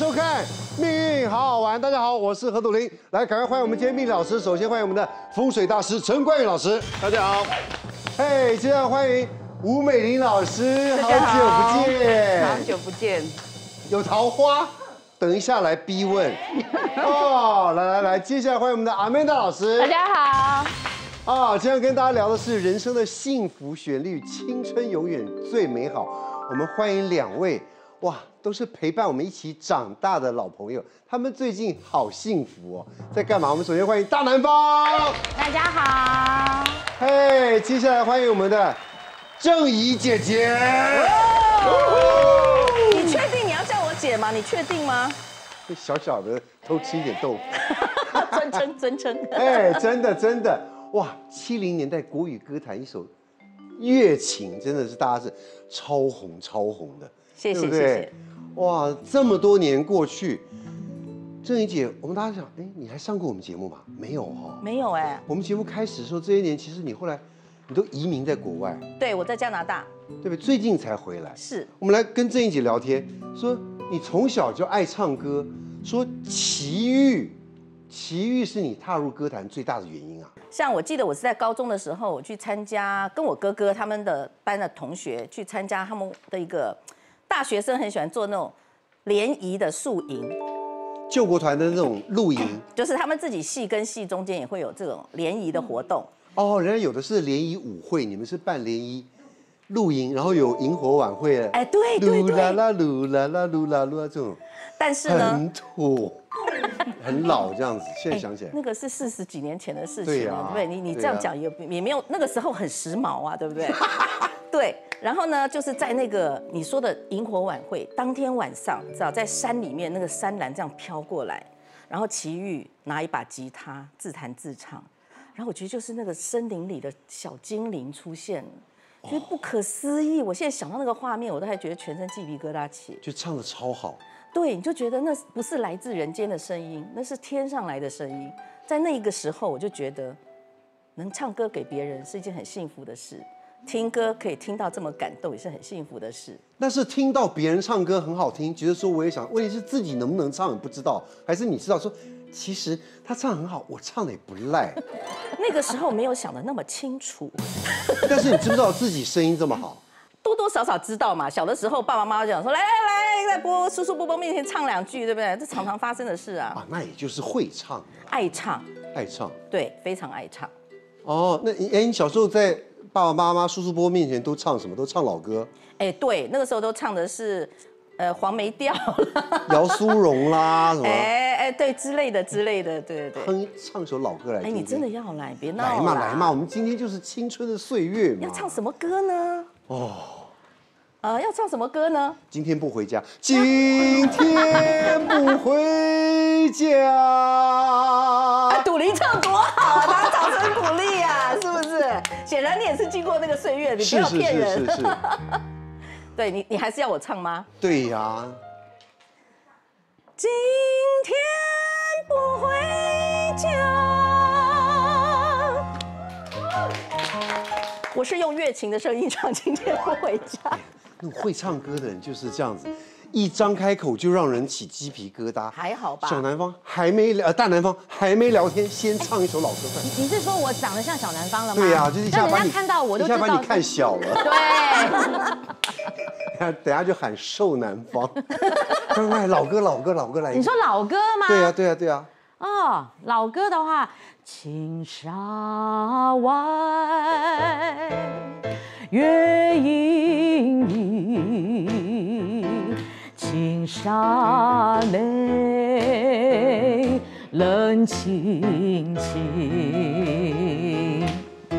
收看《命运好好玩》。大家好，我是何笃林。来，赶快欢迎我们今天命理老师。首先欢迎我们的风水大师陈冠宇老师。 大家好。 嘿，接下来欢迎吴美玲老师。好久不见。 好久不见。 有桃花？等一下来逼问。哦，来，接下来欢迎我们的阿曼达老师。 大家好。 今天跟大家聊的是人生的幸福旋律，青春永远最美好。我们欢迎两位，哇，都是陪伴我们一起长大的老朋友，他们最近好幸福哦，在干嘛？我们首先欢迎大南方， 大家好。 嘿，接下来欢迎我们的郑怡姐姐。 你确定你要叫我姐吗？你确定吗？ 小小的偷吃一点豆腐， 尊称。 哎，真的，哇，70年代国语歌坛一首《月情》，真的是大家是超红的， 谢谢对不对？ 谢谢。 哇，这么多年过去，郑怡姐，我们大家想，哎，你还上过我们节目吗？没有哦， 没有哎。 我们节目开始的时候，这些年其实你后来你都移民在国外， 对，我在加拿大。 对不对？最近才回来。 是。 我们来跟郑怡姐聊天，说你从小就爱唱歌，说奇遇是你踏入歌坛最大的原因啊。 像我记得我是在高中的时候，我去参加，跟我哥哥他们的班的同学去参加他们的一个大学生很喜欢做那种联谊的宿营， 救国团的那种露营， 就是他们自己系跟系中间也会有这种联谊的活动。 哦，人家有的是联谊舞会，你们是办联谊露营，然后有萤火晚会。 哎，对， 噜啦啦噜啦啦噜啦噜这种， 但是呢， 很土，很老这样子。现在想起来， 那个是40几年前的事情了， 对呀， 对不对？你这样讲也没有，那个时候很时髦啊，对不对？对。然后呢，就是在那个你说的萤火晚会当天晚上，你知道在山里面那个山岚这样飘过来，然后齐豫拿一把吉他自弹自唱，然后我觉得就是那个森林里的小精灵出现了。觉得不可思议，我现在想到那个画面，我都还觉得全身鸡皮疙瘩起。 就唱得超好。 对，你就觉得那不是来自人间的声音，那是天上来的声音。在那一个时候，我就觉得能唱歌给别人是一件很幸福的事，听歌可以听到这么感动，也是很幸福的事。 但是听到别人唱歌很好听，觉得说我也想，问题是自己能不能唱也不知道，还是你知道说，其实他唱很好，我唱的也不赖。 那个时候没有想的那么清楚。 但是你知不知道自己声音这么好？ 多多少少知道嘛。小的时候爸爸妈妈讲说，来，在叔叔伯伯面前唱2句，对不对？这常常发生的事啊。 那也就是会唱， 爱唱，对，非常爱唱。 哦，那你小时候在爸爸妈妈、叔叔伯伯面前都唱什么？都唱老歌？ 哎，对，那个时候都唱的是。黄梅调啦， 姚苏蓉啦，什么？ 对，之类的，对。 唱首老歌来听听。 你真的要来，别闹了。 来嘛，我们今天就是青春的岁月嘛。 要唱什么歌呢？要唱什么歌呢？ 今天不回家，今天不回家。 笃林唱多好啊，大家掌声鼓励啊，是不是？显然你也是经过那个岁月，你不要骗人。 是。 对你还是要我唱吗？ 对呀。 今天不回家。我是用乐琴的声音唱《今天不回家》。 那种会唱歌的人就是这样子，一张开口就让人起鸡皮疙瘩。 还好吧？ 小南方大南方还没聊天，先唱一首老歌。 你是说我长得像小南方了吗？ 对呀，就是一下把你看到我都知道， 一下把你看小了。 对。 等下就喊瘦南方。快，老歌来。 你说老歌吗？ 对啊。 哦，老歌的话，青纱外月盈盈，青纱内冷清清。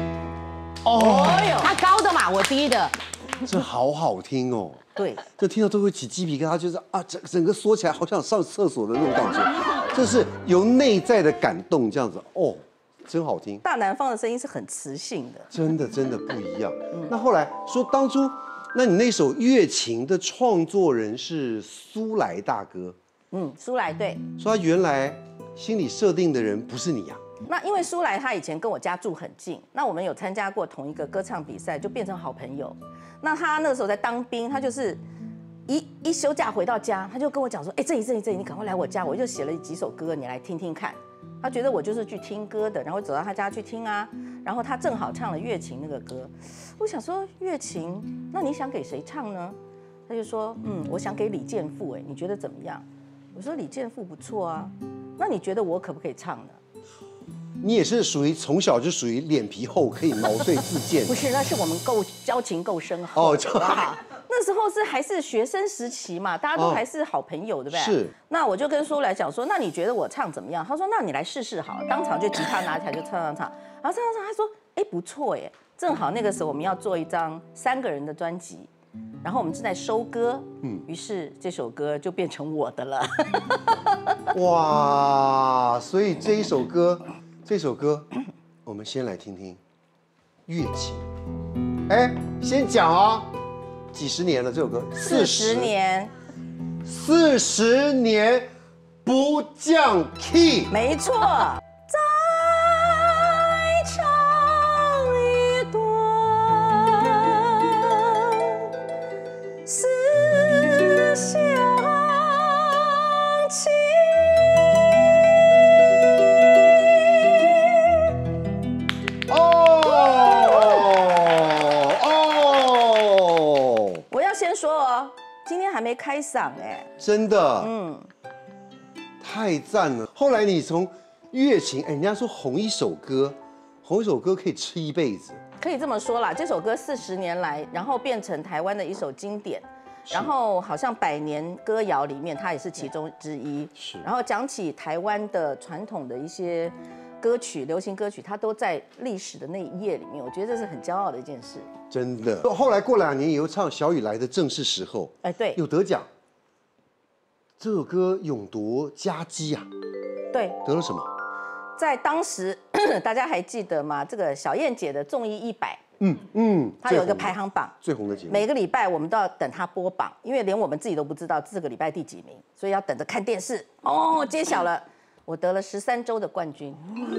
他高的嘛，我低的。 这好好听哦。 对， 这听到都会起鸡皮疙瘩，就是整个缩起来，好想上厕所的那种感觉。这是由内在的感动，这样子哦，真好听。 大南方的声音是很磁性的， 真的不一样。那后来说当初，那你那首《月情》的创作人是苏来大哥。 苏来对。 说他原来心里设定的人不是你呀。 那因为苏来他以前跟我家住很近，那我们有参加过同一个歌唱比赛，就变成好朋友。那他那个时候在当兵，他就是一休假回到家，他就跟我讲说，哎，郑怡，你赶快来我家，我就写了几首歌，你来听听看。他觉得我就是去听歌的，然后走到他家去听啊，然后他正好唱了《月琴》那个歌，我想说月琴，那你想给谁唱呢？他就说，我想给李健富，哎，你觉得怎么样？我说李健富不错啊，那你觉得我可不可以唱呢？ 你也是属于从小就属于脸皮厚，可以毛遂自荐。 不是，那是我们交情够深厚， 哦， 好不好？那时候还是学生时期嘛，大家都还是好朋友，对不对？ 是。 那我就跟苏来讲说，那你觉得我唱怎么样？他说，那你来试试好了。当场就吉他拿起来就唱，然后唱，他说，哎，不错耶。正好那个时候我们要做一张3个人的专辑，然后我们正在收歌，于是这首歌就变成我的了。 哇，所以这首歌，我们先来听听《月琴》。哎，先讲哦，几十年了这首歌 ，40年 ，40年不降 key， 没错。再唱一段思乡情。先说哦，今天还没开嗓哎， 真的，太赞了。后来你从月琴，哎，人家说红一首歌可以吃一辈子， 可以这么说啦。这首歌40年来，然后变成台湾的一首经典，然后好像100年歌谣里面，它也是其中之一。 是。然后讲起台湾的传统的一些歌曲、流行歌曲，它都在历史的那一页里面。我觉得这是很骄傲的一件事。 真的。后来过2年以后唱小雨来的正是时候， 哎，对， 有得奖。这首歌勇夺佳绩啊。 对。 得了什么？ 在当时大家还记得吗？这个小燕姐的综艺100，它有一个排行榜， 最红的节目。 每个礼拜我们都要等它播榜，因为连我们自己都不知道这个礼拜第几名，所以要等着看电视。哦，揭晓了，我得了13周的冠军。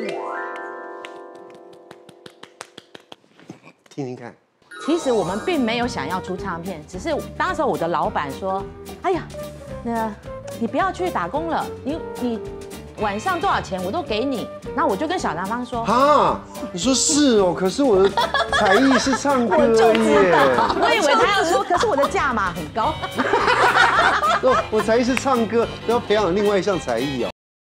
听听看。 其实我们并没有想要出唱片，只是当时我的老板说：“哎呀，你不要去打工了，你晚上多少钱我都给你。”然后我就跟小南方说：“ 啊，你说是哦，可是我的才艺是唱歌耶。” 我以为他要说，可是我的价码很高。 我才艺是唱歌，要培养另外一项才艺哦。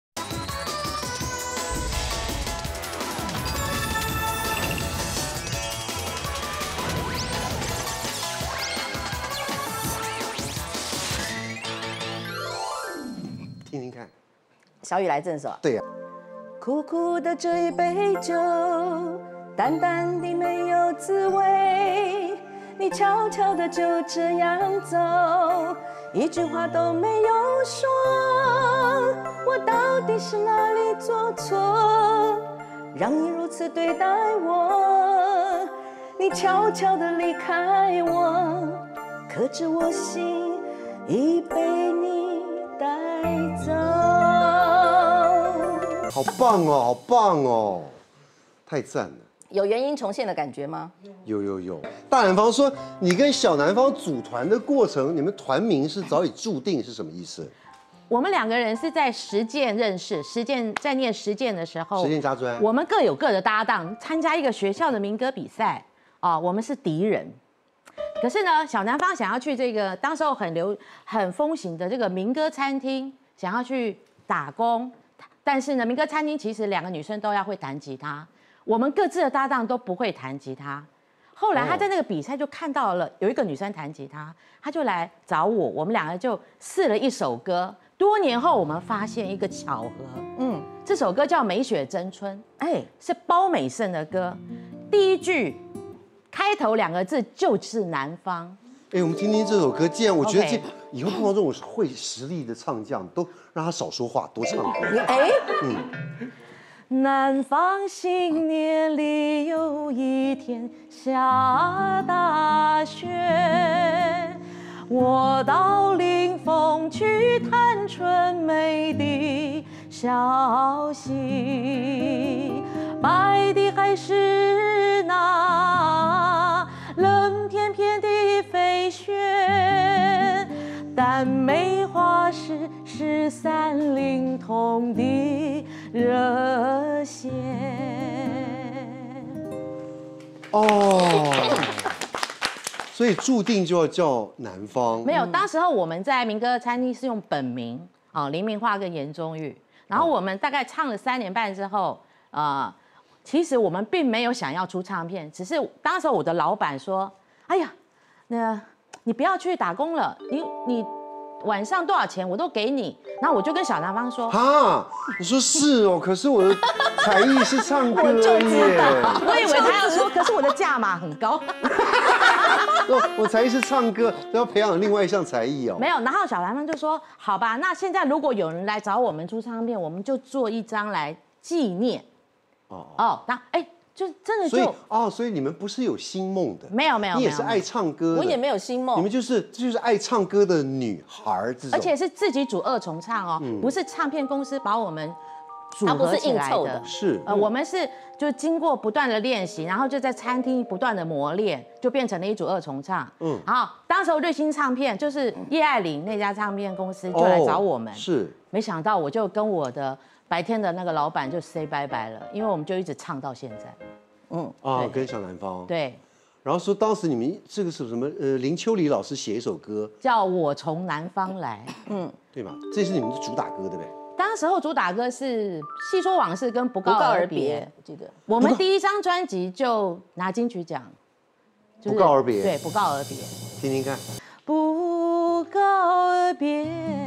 听听看， 小雨来这首。 对呀。 苦苦的这一杯酒，淡淡的没有滋味，你悄悄的就这样走，一句话都没有说，我到底是哪里做错，让你如此对待我？你悄悄的离开我，可知我心已被你带走。 好棒哦，好棒哦，太赞了！ 有原音重现的感觉吗？ 有。大南方说，你跟小南方组团的过程，你们团名是早已注定，是什么意思？ 我们2个人是在实践认识，在念实践的时候， 实践家专， 我们各有各的搭档，参加一个学校的民歌比赛啊，我们是敌人。可是呢，小南方想要去这个当时候很风行的这个民歌餐厅，想要去打工。但是呢，民歌餐厅其实2个女生都要会弹吉他，我们各自的搭档都不会弹吉他。后来他在那个比赛就看到了有一个女生弹吉他，他就来找我，我们2个就试了一首歌。多年后我们发现一个巧合，这首歌叫《美雪争春》，是包美胜的歌，第1句开头2个字就是南方。 我们听听这首歌。既然我觉得以后碰到这种会实力的唱将，都让他少说话，多唱歌。 南方新年里有一天下大雪，我到临风去探春美的消息，白的还是那冷天片的飞雪， 赞美花是13灵通的热线。 哦，所以注定就要叫南方。 没有，当时候我们在民歌餐厅是用本名林明化跟严宗玉，然后我们大概唱了3年半之后，其实我们并没有想要出唱片，只是当时我的老板说，哎呀，你不要去打工了，你晚上多少钱我都给你。然后我就跟小南方说， 哈，你说是哦，可是我的才艺是唱歌耶。 我以为他要说，可是我的价码很高。 我才艺是唱歌，都要培养另外一项才艺哦。 没有，然后小南方就说，好吧，那现在如果有人来找我们出唱片，我们就做一张来纪念。那就真的就所以你们不是有星梦的， 没有， 你也是爱唱歌的， 我也没有星梦， 你们就是爱唱歌的女孩这种， 而且是自己组2重唱哦，不是唱片公司把我们组它不是合起来硬凑的， 是我们是就经过不断的练习，然后就在餐厅不断的磨练，就变成了一组2重唱。然后当时候瑞星唱片就是叶爱玲那家唱片公司就来找我们， 是没想到我就跟我的白天的那个老板就 say 拜拜了，因为我们就一直唱到现在。 跟小南方对， 然后说当时你们这个是什么？林秋离老师写一首歌叫我从南方来， 对吗？这是你们的主打歌，对不对？ 当时候主打歌是《细说往事》跟《不告而别》， 我记得我们第1张专辑就拿金曲奖， 不告而别， 对，不告而别， 听听看。 不告而别，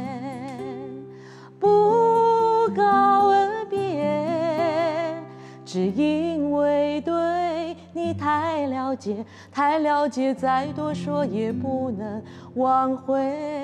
不告而别，只因为对你太了解，太了解，再多说也不能挽回。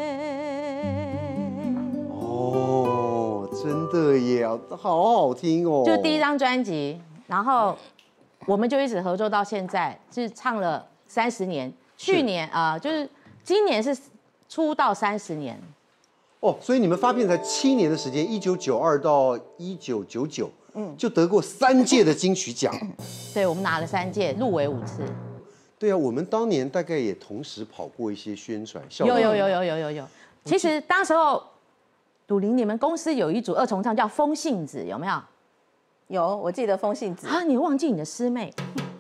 哦，真的耶，好好听哦。 就第1张专辑，然后我们就一直合作到现在，是唱了30年。去年就是今年是出道30年。 所以你们发片才7年的时间，1992到1999，就得过3届的金曲奖。 对，我们拿了3届，入围5次。 对啊，我们当年大概也同时跑过一些宣传。 有。其实当时候，笃霖你们公司有一组2重唱叫风信子，有没有？ 有，我记得风信子你忘记你的师妹？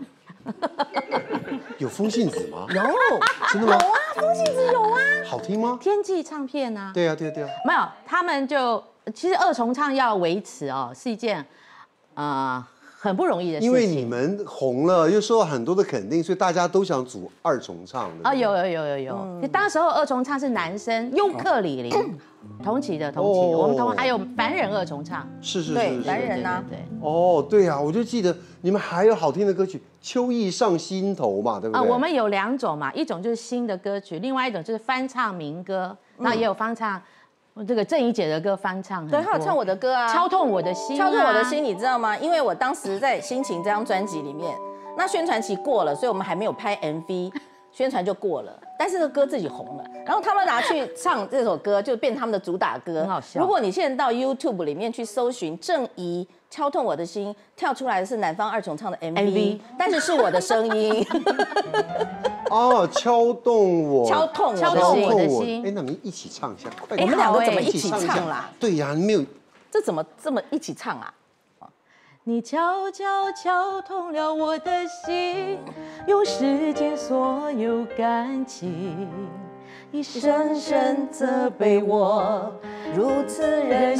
有风信子吗？ 有， 真的吗？ 有啊，风信子有啊， 好听吗？ 天际唱片啊。 对啊。 没有，他们就其实2重唱要维持是一件很不容易的事情。 因为你们红了，又受到很多的肯定，所以大家都想组2重唱的。 有。当时候2重唱是男生，尤克里里，同期的，我们还有凡人2重唱。 是。 对，凡人啊。 对。 对啊，我就记得你们还有好听的歌曲《秋意上心头》嘛，对不对？ 我们有2种嘛，一种就是新的歌曲，另外一种就是翻唱民歌，那也有翻唱这个郑怡姐的歌翻唱。 对，还有唱我的歌啊， 敲痛我的心。 敲痛我的心，你知道吗？因为我当时在《心情》这张专辑里面，那宣传期过了，所以我们还没有拍 MV， 宣传就过了，但是这个歌自己红了，然后他们拿去唱这首歌，就变他们的主打歌， 很好笑。 如果你现在到 YouTube 里面去搜寻郑怡敲痛我的心，跳出来的是南方2重唱的 MV， 但是是我的声音。 敲动我的心。 那我们一起唱一下，快点！我们2个怎么一起唱啦？ 对呀，你没有， 这怎么这么一起唱啊？ 你悄悄敲痛了我的心，用世间所有感情，你深深责备我如此任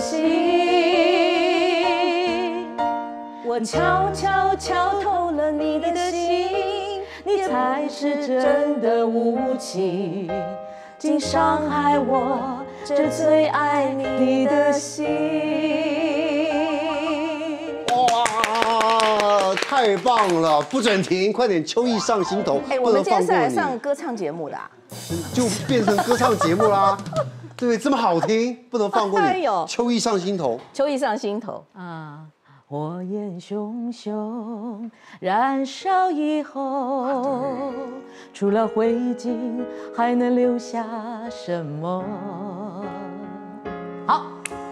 性。我悄悄敲透了你的心，你才是真的无情，竟伤害我这最爱你的心。 太棒了，不准停，快点！秋意上心头， 我们今天是来上歌唱节目的就变成歌唱节目啦。对，这么好听，不能放过你。秋意上心头， 秋意上心头火焰熊熊燃烧以后，除了灰烬还能留下什么？好。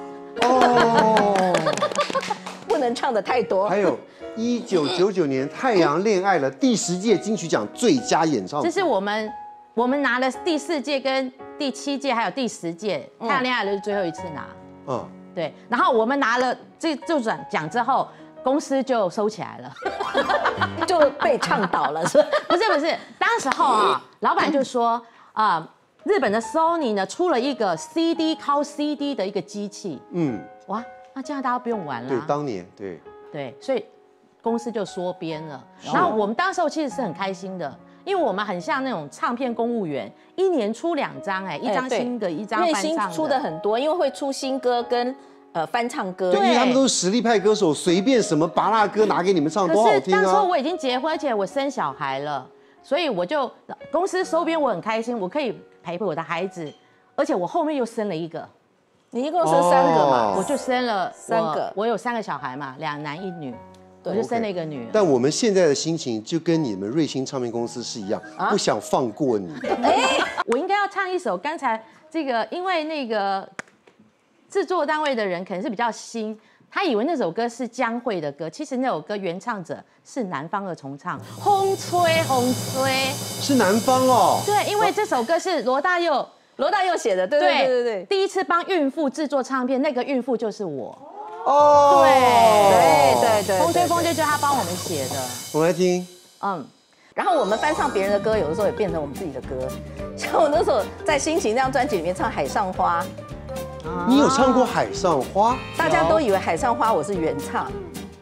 不能唱的太多。 还有1999年太阳恋爱了第10届金曲奖最佳演唱。 这是我们拿了第4届跟第7届还有第10届，太阳恋爱的是最后一次拿。 嗯， 对，然后我们拿了这奖之后，公司就收起来了， 就被倡导了，是吧？ 不是，当时候啊，老板就说日本的 Sony 呢出了一个 CD 拷 CD 的一个机器，哇，那这样大家不用玩了。 对，当年对， 所以公司就缩编了。然后我们当时候其实是很开心的，因为我们很像那种唱片公务员，一年出2张，一张新的，一张翻唱的。 因为新出的很多，因为会出新歌跟翻唱歌。 对，因为他们都是实力派歌手，随便什么拔辣歌拿给你们唱，多好听啊！ 可是当时候我已经结婚，而且我生小孩了，所以我就公司收编，我很开心，我可以陪我的孩子，而且我后面又生了一个。 你一共生3个嘛？ 我就生了 3个， 我有3个小孩嘛，2男1女，我就生了一个女儿。 但我们现在的心情就跟你们瑞星唱片公司是一样，不想放过你。 我应该要唱一首刚才这个，因为那个制作单位的人可能是比较新，他以为那首歌是江蕙的歌，其实那首歌原唱者是南方二重唱，风吹风吹， 是南方哦。 对，因为这首歌是罗大佑写的，对， 第一次帮孕妇制作唱片，那个孕妇就是我。 哦， 对， 风吹风吹就是他帮我们写的。 我来听。 然后我们翻唱别人的歌，有的时候也变成我们自己的歌。像我那时候在《心情》这张专辑里面唱《海上花》， 你有唱过《海上花》？ 大家都以为《海上花》我是原唱，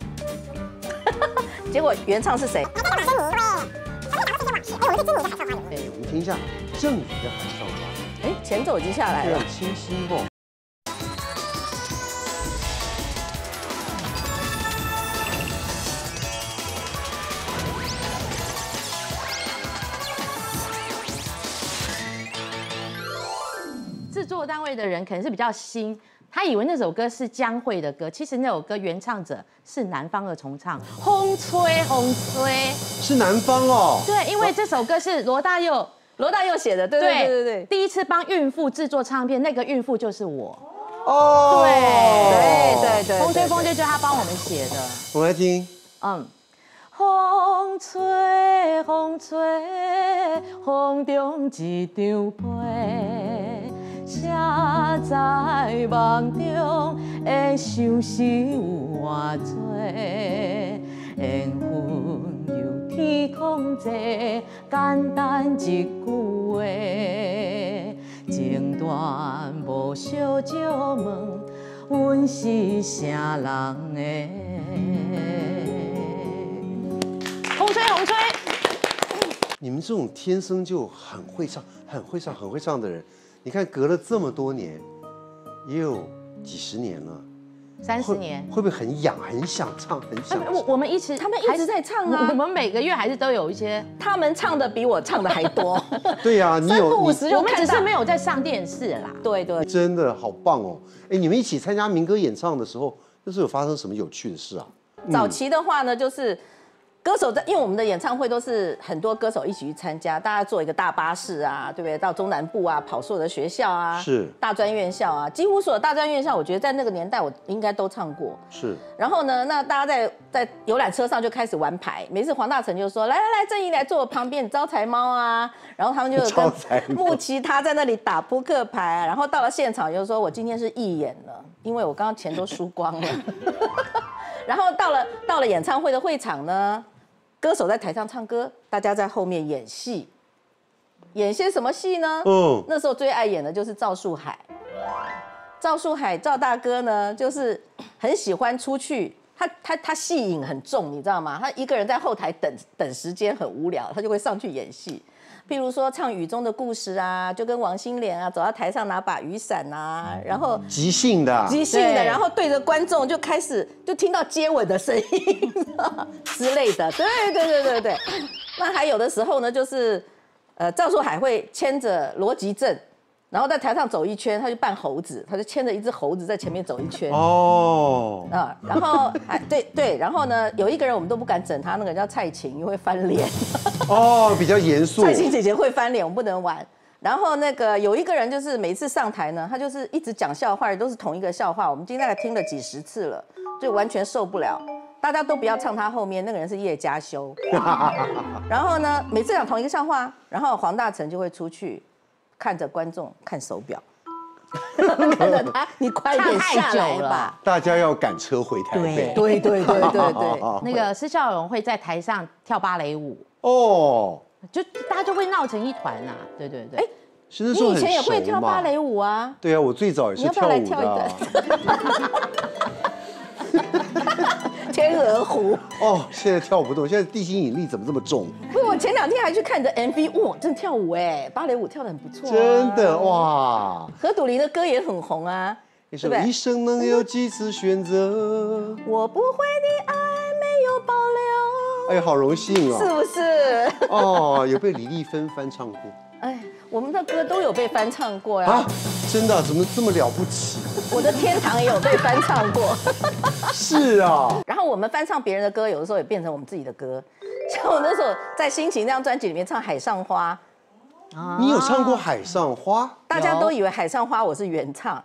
结果原唱是谁？ 我们听一下郑怡的《海上花》。 前奏已经下来了， 清新哦。 制作单位的人可能是比较新，他以为那首歌是江蕙的歌，其实那首歌原唱者是南方二重唱，风吹风吹， 是南方哦。 对，因为这首歌是罗大佑写的，对， 第一次帮孕妇制作唱片，那个孕妇就是我。 哦， 对， 风吹风吹就是他帮我们写的。 我来听。 风吹风吹，风中一张被，谁在梦中的相思有偌多？缘分由天空这，简单一句话，情断无小借问，阮是啥人的？风吹风吹， 你们这种天生就很会唱的人，你看隔了这么多年，也有几十年了。 30年会不会很痒，很想唱，很想唱？ 我们他们一直在唱啊， 我们每个月还是都有一些， 他们唱的比我唱的还多。 对呀，你有 3不5时就我们只是没有在上电视啦。 对， 真的好棒哦！你们一起参加民歌演唱的时候，那是有发生什么有趣的事啊？ 早期的话呢，就是歌手因为我们的演唱会都是很多歌手一起去参加，大家坐一个大巴士啊，对不对？到中南部啊，跑所有的学校啊， 是大专院校啊，几乎所有大专院校，我觉得在那个年代我应该都唱过。 是。 然后呢，那大家在游览车上就开始玩牌，每次黄大成就说：“来，郑怡来坐我旁边，你招财猫啊。”然后他们就跟穆奇他在那里打扑克牌啊，然后到了现场就说：“我今天是义演了，因为我刚刚钱都输光了。”然后到了演唱会的会场呢。歌手在台上唱歌，大家在后面演戏，演些什么戏呢？那时候最爱演的就是赵树海。赵大哥呢，就是很喜欢出去，他戏瘾很重，你知道吗？他一个人在后台等时间很无聊，他就会上去演戏。譬如说唱《雨中的故事》啊，就跟王心莲啊走到台上拿把雨伞啊，然后即兴的， 然后对着观众就开始就听到接吻的声音之类的，对。那还有的时候呢，就是赵树海会牵着罗吉正，然后在台上走一圈，他就扮猴子，他就牵着一只猴子在前面走一圈。然后对，然后呢，有一个人我们都不敢整他，那个人叫蔡琴，因为会翻脸。 比较严肃。 蔡琴姐姐会翻脸，我们不能玩。然后那个有一个人就是每次上台呢，他就是一直讲笑话，都是同一个笑话，我们今天大概听了几十次了，就完全受不了。大家都不要唱他后面，那个人是叶嘉修。然后呢，每次讲同一个笑话，然后黄大成就会出去看着观众看手表，看着他，你快点下来吧。 大家要赶车回台北。 对。 那个施孝荣会在台上跳芭蕾舞， 哦， 就大家就会闹成一团啊。对。哎， 是那时候很你以前也会熟嘛跳芭蕾舞啊？ 对啊，我最早也是跳舞的啊。 天鹅湖。 哦，现在跳不动，现在地心引力怎么这么重？ 不，我前2天还去看着 MV， 哇，真跳舞哎，芭蕾舞跳得很不错。 真的哇！ 何笃林的歌也很红啊， 你说一生能有几次选择？ 我不会的爱没有保留。 哎呀，好荣幸哦！ 是不是？ 哦，有被李丽芬翻唱过。 哎，我们的歌都有被翻唱过呀。 啊，真的？怎么这么了不起？ 我的天堂也有被翻唱过。 是啊。 然后我们翻唱别人的歌，有的时候也变成我们自己的歌。像我那时候在《心情》那张专辑里面唱《海上花》， 你有唱过《海上花》？ 大家都以为《海上花》我是原唱，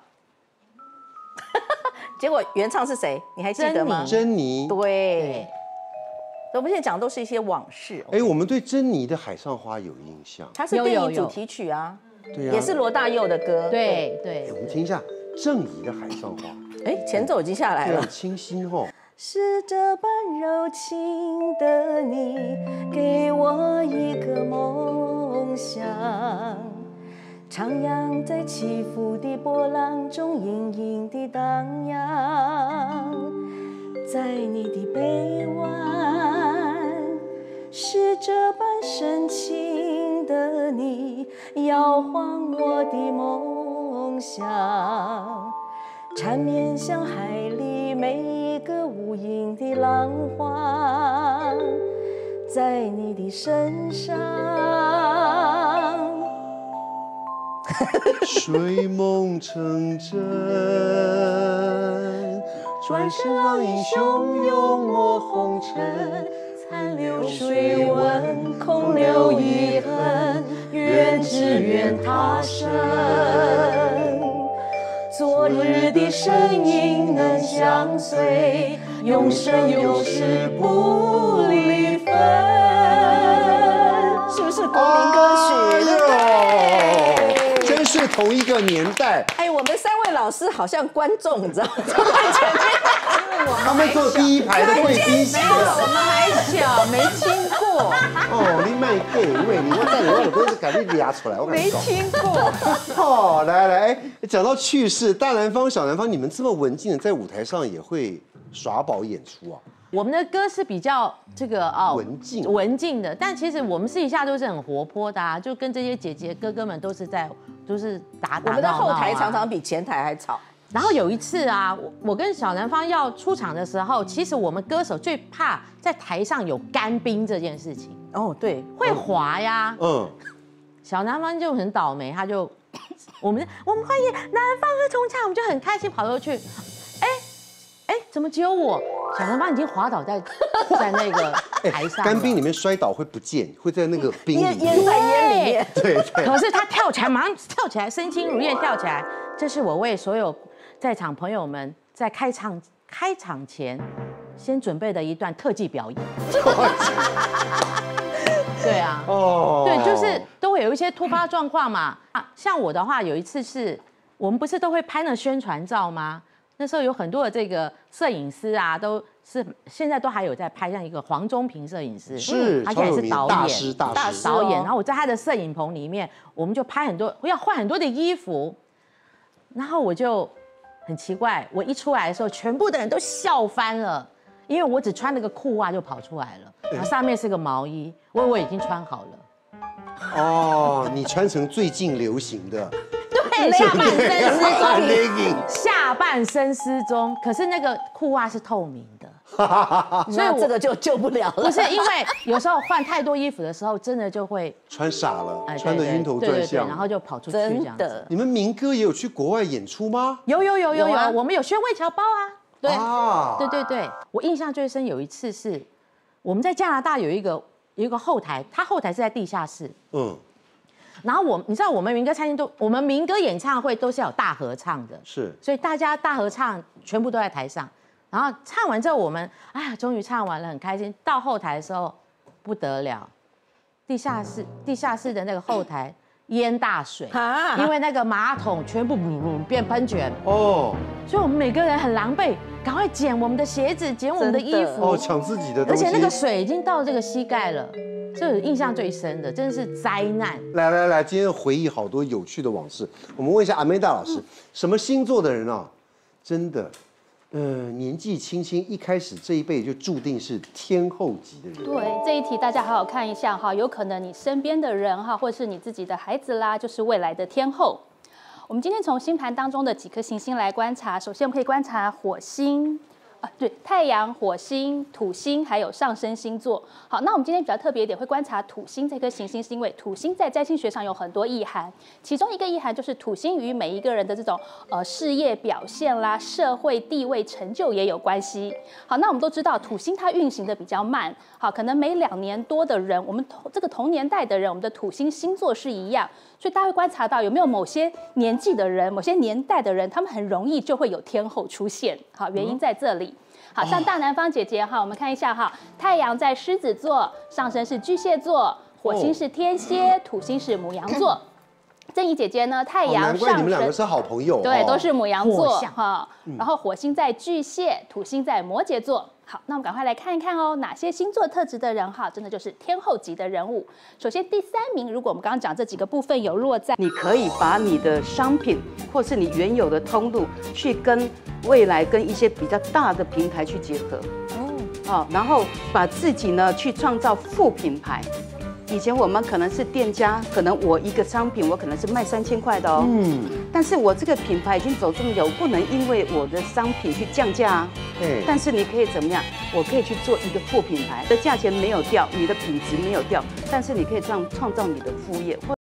结果原唱是谁？你还记得吗？ 珍妮。 对。我们现在讲的都是一些往事。 哎，我们对珍妮的《海上花》有印象。 它是电影主题曲啊， 对啊， 也是罗大佑的歌。 对。 我们听一下郑怡的《海上花》。 哎，前奏已经下来了。 很清新哦。 是这般柔情的你，给我一个梦想，徜徉在起伏的波浪中，隐隐地荡漾。在你的臂弯，是这般深情的你，摇晃我的梦想，缠绵像海里每一个无垠的浪花，在你的身上。 睡梦成真，转身浪影汹涌我红尘， 残留水纹，空留遗恨，愿只愿他生。昨日的身影能相随，永生永世不离分。是不是国民歌曲？对， 真是同一个年代。 哎，我们3位老师好像观众，你知道吗？坐在前面， 他们坐第一排的贵宾席了。 我们还小，没听过。 哦，你卖给喂，你我带你我都是赶紧压出来，我没听过。 哦，来，哎，讲到趣事，大南方、小南方，你们这么文静的，在舞台上也会耍宝演出啊？ 我们的歌是比较这个文静的，但其实我们私底下都是很活泼的啊，就跟这些姐姐哥哥们都是打打闹闹啊。 我们的后台常常比前台还吵。 然后有一次啊，我跟小南方要出场的时候，其实我们歌手最怕在台上有干冰这件事情。 哦，对， 会滑呀。小南方就很倒霉，他就我们欢迎南方二重唱，我们就很开心跑过去。哎，怎么只有我？小南方已经滑倒在那个台上。 干冰里面摔倒会不见，会在那个冰里淹在烟里面。 对。 可是他跳起来，马上跳起来，身轻如燕跳起来。这是我为所有在场朋友们在开场前先准备的一段特技表演。对啊，对，就是都会有一些突发状况嘛。像我的话，有一次是我们不是都会拍那宣传照吗？那时候有很多的这个摄影师啊，都是现在都还有在拍，像一个黄宗平摄影师， 是， 他现在也是导演， 大师导演。然后我在他的摄影棚里面，我们就拍很多，要换很多的衣服。然后我就很奇怪，我一出来的时候，全部的人都笑翻了，因为我只穿了个裤袜就跑出来了，然后上面是个毛衣，我已经穿好了。 哦，你穿成最近流行的。 对，下半身失踪，可是那个裤袜是透明的， 所以这个就救不了了。 不是因为有时候换太多衣服的时候，真的就会穿傻了，穿得晕头转向， 然后就跑出去这样子。 你们民歌也有去国外演出吗？ 有，我们有宣慰侨胞啊。对，我印象最深有一次是我们在加拿大有一个后台，它后台是在地下室。然后你知道我们民歌餐厅我们民歌演唱会都是要有大合唱的， 是， 所以大家大合唱全部都在台上，然后唱完之后我们终于唱完了，很开心。到后台的时候不得了，地下室的那个后台淹大水， 啊因为那个马桶全部变喷泉， 哦所以我们每个人很狼狈，赶快捡我们的鞋子，捡我们的衣真服， 哦，抢自己的东西。 而且那个水已经到这个膝盖了，这是印象最深的，真的是灾难。 来，今天回忆好多有趣的往事。我们问一下阿美达老师，什么星座的人啊，真的，年纪轻轻一开始这一辈就注定是天后级的人？ 对，这一题大家好好看一下哈，有可能你身边的人哈，或是你自己的孩子啦，就是未来的天后。我们今天从星盘当中的几颗行星来观察，首先我们可以观察火星。对，太阳、火星、土星，还有上升星座。好，那我们今天比较特别一点，会观察土星这颗行星，是因为土星在占星学上有很多意涵，其中一个意涵就是土星与每一个人的这种事业表现啦、社会地位成就也有关系。好，那我们都知道土星它运行的比较慢，好，可能每2年多的人，我们这个同年代的人，我们的土星星座是一样，所以大家会观察到有没有某些年纪的人、某些年代的人，他们很容易就会有天后出现。好，原因在这里。好像大南方姐姐哈，我们看一下哈，太阳在狮子座，上升是巨蟹座，火星是天蝎，土星是牡羊座。正怡姐姐呢，太阳难怪你们两个是好朋友。 对，都是牡羊座火象哈。然后火星在巨蟹，土星在摩羯座。好，那我们赶快来看一看哦，哪些星座特质的人哈，真的就是天后级的人物。首先第3名，如果我们刚刚讲这几个部分有落在， 你可以把你的商品或是你原有的通路，去跟未来跟一些比较大的平台去结合，然后把自己呢去创造副品牌。以前我们可能是店家，可能我一个商品我可能是卖3000块的哦，但是我这个品牌已经走这么久，我不能因为我的商品去降价啊。但是你可以怎么样？我可以去做一个副品牌，的价钱没有掉，你的品质没有掉，但是你可以创造你的副业。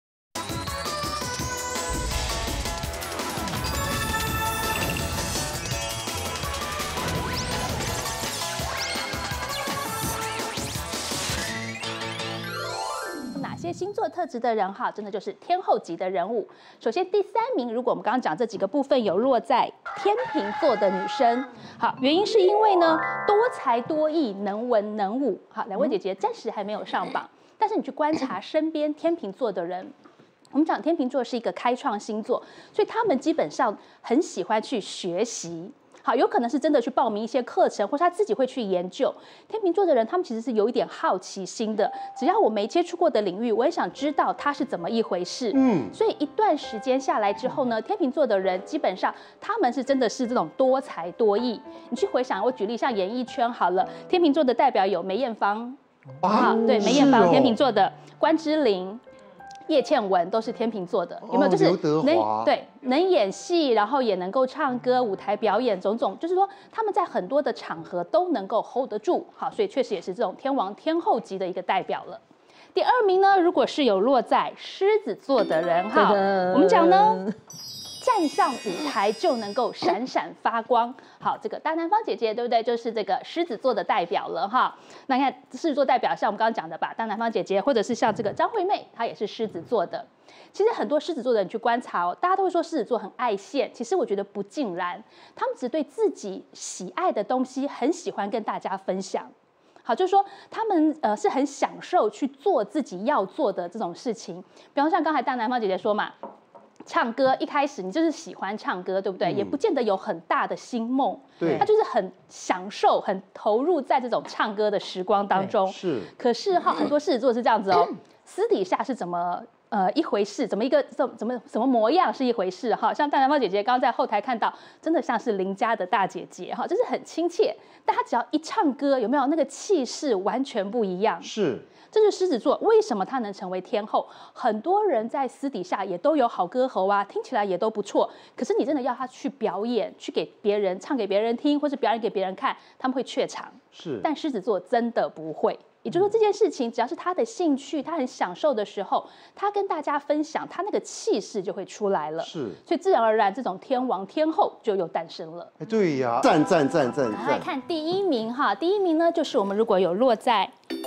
哪些星座特质的人哈，真的就是天后级的人物。首先第3名，如果我们刚刚讲这几个部分有落在天秤座的女生，好，原因是因为呢多才多艺，能文能武。好，两位姐姐暂时还没有上榜，但是你去观察身边天秤座的人。我们讲天秤座是一个开创星座，所以他们基本上很喜欢去学习。好，有可能是真的去报名一些课程，或是他自己会去研究。天秤座的人，他们其实是有一点好奇心的。只要我没接触过的领域，我也想知道它是怎么一回事。所以一段时间下来之后呢，天秤座的人基本上他们是真的是这种多才多艺。你去回想，我举例像演艺圈好了，天秤座的代表有梅艳芳，对，梅艳芳，天秤座的关之琳。叶倩文都是天秤座的，有没有？就是能演戏，然后也能够唱歌、舞台表演种种，就是说他们在很多的场合都能够 hold 得住。好，所以确实也是这种天王天后级的一个代表了。第2名呢，如果是有落在狮子座的人哈，我们讲呢。站上舞台就能够闪闪发光。好，这个大南方姐姐对不对？就是这个狮子座的代表了哈。那你看狮子座代表，像我们刚刚讲的吧，大南方姐姐，或者是像这个张惠妹，她也是狮子座的。其实很多狮子座的人去观察哦，大家都会说狮子座很爱现，其实我觉得不尽然，他们只对自己喜爱的东西很喜欢跟大家分享。好，就是说他们是很享受去做自己要做的这种事情。比方像刚才大南方姐姐说嘛。唱歌一开始你就是喜欢唱歌，对不对？也不见得有很大的星梦， 对， 他就是很享受、很投入在这种唱歌的时光当中。 是， 可是哈，很多狮子座是这样子哦，私底下是怎么一回事，怎么一个什么模样是一回事哈。像大南方姐姐刚刚在后台看到，真的像是邻家的大姐姐哈，就是很亲切。但她只要一唱歌，有没有那个气势完全不一样？ 是。 这就是狮子座，为什么他能成为天后？很多人在私底下也都有好歌喉啊，听起来也都不错。可是你真的要他去表演，去给别人唱给别人听，或是表演给别人看，他们会怯场。 是， 但狮子座真的不会。也就是说，这件事情只要是他的兴趣，他很享受的时候，他跟大家分享，他那个气势就会出来了。 是， 所以自然而然，这种天王天后就又诞生了。 对呀，赞！来看第1名哈，第1名呢，就是我们如果有落在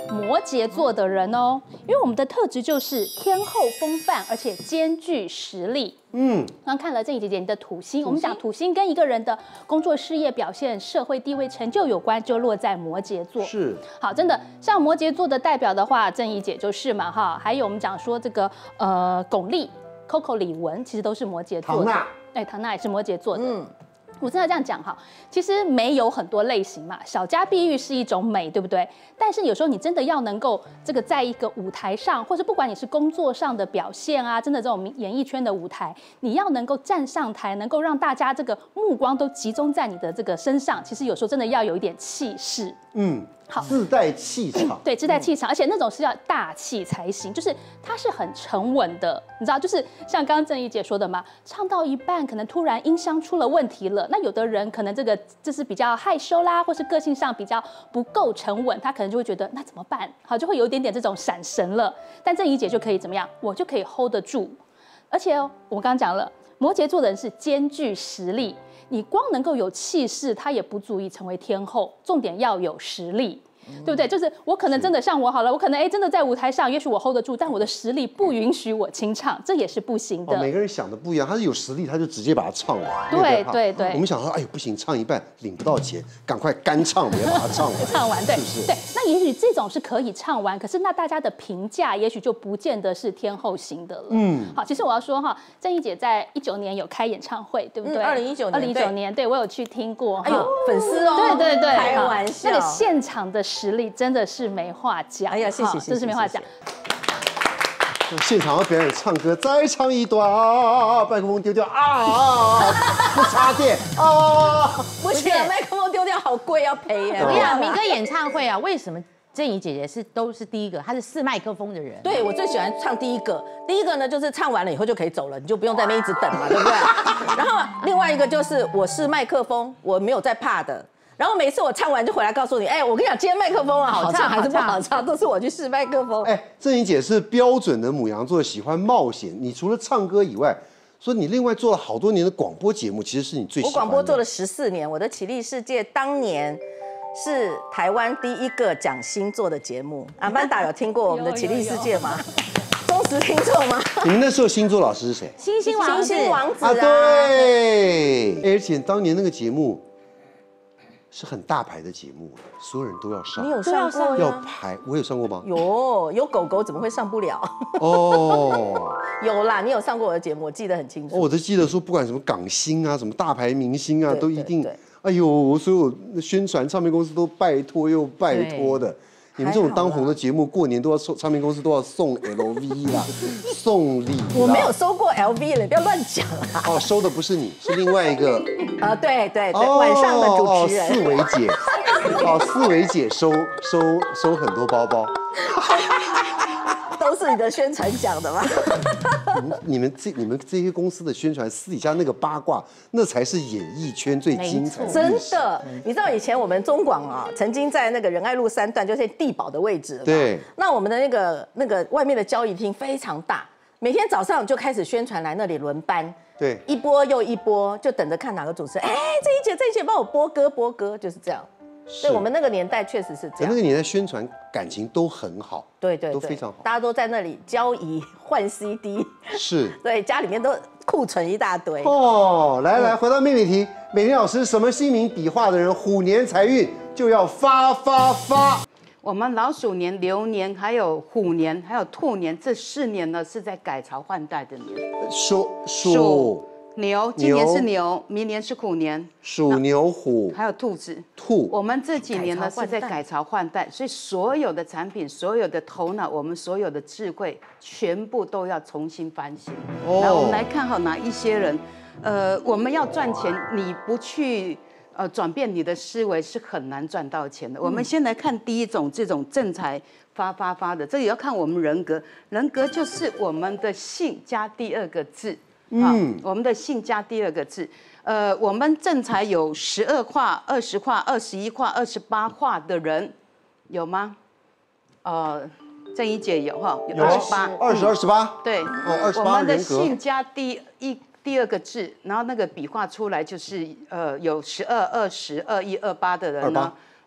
摩羯座的人哦，因为我们的特质就是天后风范，而且兼具实力。刚看了郑怡姐姐你的土星，我们讲土星跟一个人的工作事业表现、社会地位、成就有关，就落在摩羯座。 是， 好，真的像摩羯座的代表的话，郑怡姐就是嘛哈。还有我们讲说这个巩俐、Coco 李玟，其实都是摩羯座的。 唐娜， 哎，唐娜也是摩羯座的。我真的这样讲哈，其实美有很多类型嘛，小家碧玉是一种美，对不对？但是有时候你真的要能够这个在一个舞台上，或是不管你是工作上的表现啊，真的这种演艺圈的舞台，你要能够站上台，能够让大家这个目光都集中在你的这个身上，其实有时候真的要有一点气势。好， 自带气场。 对，自带气场，而且那种是要大气才行，就是它是很沉稳的，你知道，就是像刚刚郑怡姐说的嘛，唱到一半可能突然音箱出了问题了，那有的人可能就是比较害羞啦，或是个性上比较不够沉稳，他可能就会觉得那怎么办？好，就会有一点点这种闪神了。但郑怡姐就可以怎么样？我就可以 hold 得住，而且哦，我们刚刚讲了，摩羯座的人是兼具实力。你光能够有气势，他也不足以成为天后。重点要有实力，对不对？就是我可能真的像我好了，我可能真的在舞台上，也许我 hold 得住，但我的实力不允许我清唱，这也是不行的。 每个人想的不一样，他是有实力，他就直接把它唱完。 对对对。 我们想说，哎呦不行，唱一半领不到钱，赶快干唱，我要把它唱完。 唱完，对， 是不是？ 对。那也许这种是可以唱完，可是那大家的评价也许就不见得是天后型的了。好，其实我要说哈，郑怡姐在19年有开演唱会，对不对 2019 年，对我有去听过。 哎呦，粉丝哦， 对对对， 开玩笑， 那个现场的实力真的是没话讲。 哎呀，谢谢， 真是没话讲。 现场要表演唱歌，再唱一段啊！麦克风丢掉啊！不插电啊！ 不行，麦克风丢掉好贵，要赔耶。 我想民歌演唱会啊，为什么郑怡姐姐都是第一个？她是4麦克风的人。 对，我最喜欢唱第一个。第一个呢，就是唱完了以后就可以走了，你就不用在那边一直等嘛，对不对？然后另外一个就是我是麦克风，我没有在怕的。然后每次我唱完就回来告诉你，哎，我跟你讲，今天麦克风啊好唱还是不好唱，都是我去试麦克风。 哎，郑怡姐是标准的牡羊座，喜欢冒险。你除了唱歌以外，说你另外做了好多年的广播节目，其实是你最喜欢的。 我广播做了14年，我的起立世界当年是台湾第一个讲星座的节目。阿曼达有听过我们的起立世界吗？忠实听众吗？ 你们那时候星座老师是谁？ 星星王子啊，对。而且当年那个节目是很大牌的节目，所有人都要上。 你有上过？ 要排，我有上过吗？ 有狗狗怎么会上不了？ 哦， 有啦，你有上过我的节目，我记得很清楚。 我都记得说，不管什么港星啊，什么大牌明星啊，都一定。哎呦，所有宣传唱片公司都拜托又拜托的。你们这种当红的节目，过年都要送，唱片公司都要送 LV 啦，送礼。 我没有收过 LV 了，不要乱讲啦。 哦，收的不是你，是另外一个。 对，晚上的主持人。 四维姐，四维姐收很多包包。 都是你的宣传讲的吗？ 你们这些公司的宣传私底下那个八卦，那才是演艺圈最精彩的。 真的，你知道以前我们中广啊，曾经在那个仁爱路3段，就是地堡的位置。 对。那我们的那个外面的交易厅非常大，每天早上就开始宣传来那里轮班。 对。 一波又一波，就等着看哪个主持人，哎，这一节帮我播歌，就是这样。对，我们那个年代确实是这样。 那个年代宣传感情都很好， 对， 都非常好， 大家都在那里交易换 CD， 是， 对，家里面都库存一大堆。 哦，来，回到命理题，美玲老师，什么姓名笔画的人虎年财运就要发？ 我们老鼠年、牛年、还有虎年、还有兔年这4年呢，是在改朝换代的年。 鼠。 牛，今年是牛，明年是虎年， 鼠、牛、虎， 还有兔子。 我们这几年呢是在改朝换代，所以所有的产品、所有的头脑、我们所有的智慧，全部都要重新反省。来，我们来看好哪一些人，我们要赚钱，你不去转变你的思维是很难赚到钱的。我们先来看第一种这种正财发的，这里要看我们人格，人格就是我们的姓加第2个字。我们的姓加第2个字，我们正财有12画、20画、21画、28画的人，有吗？郑怡姐有哈，有 28， 对 ，28 我们的姓加第2个字，然后那个笔画出来就是有12、20、21、28的人呢。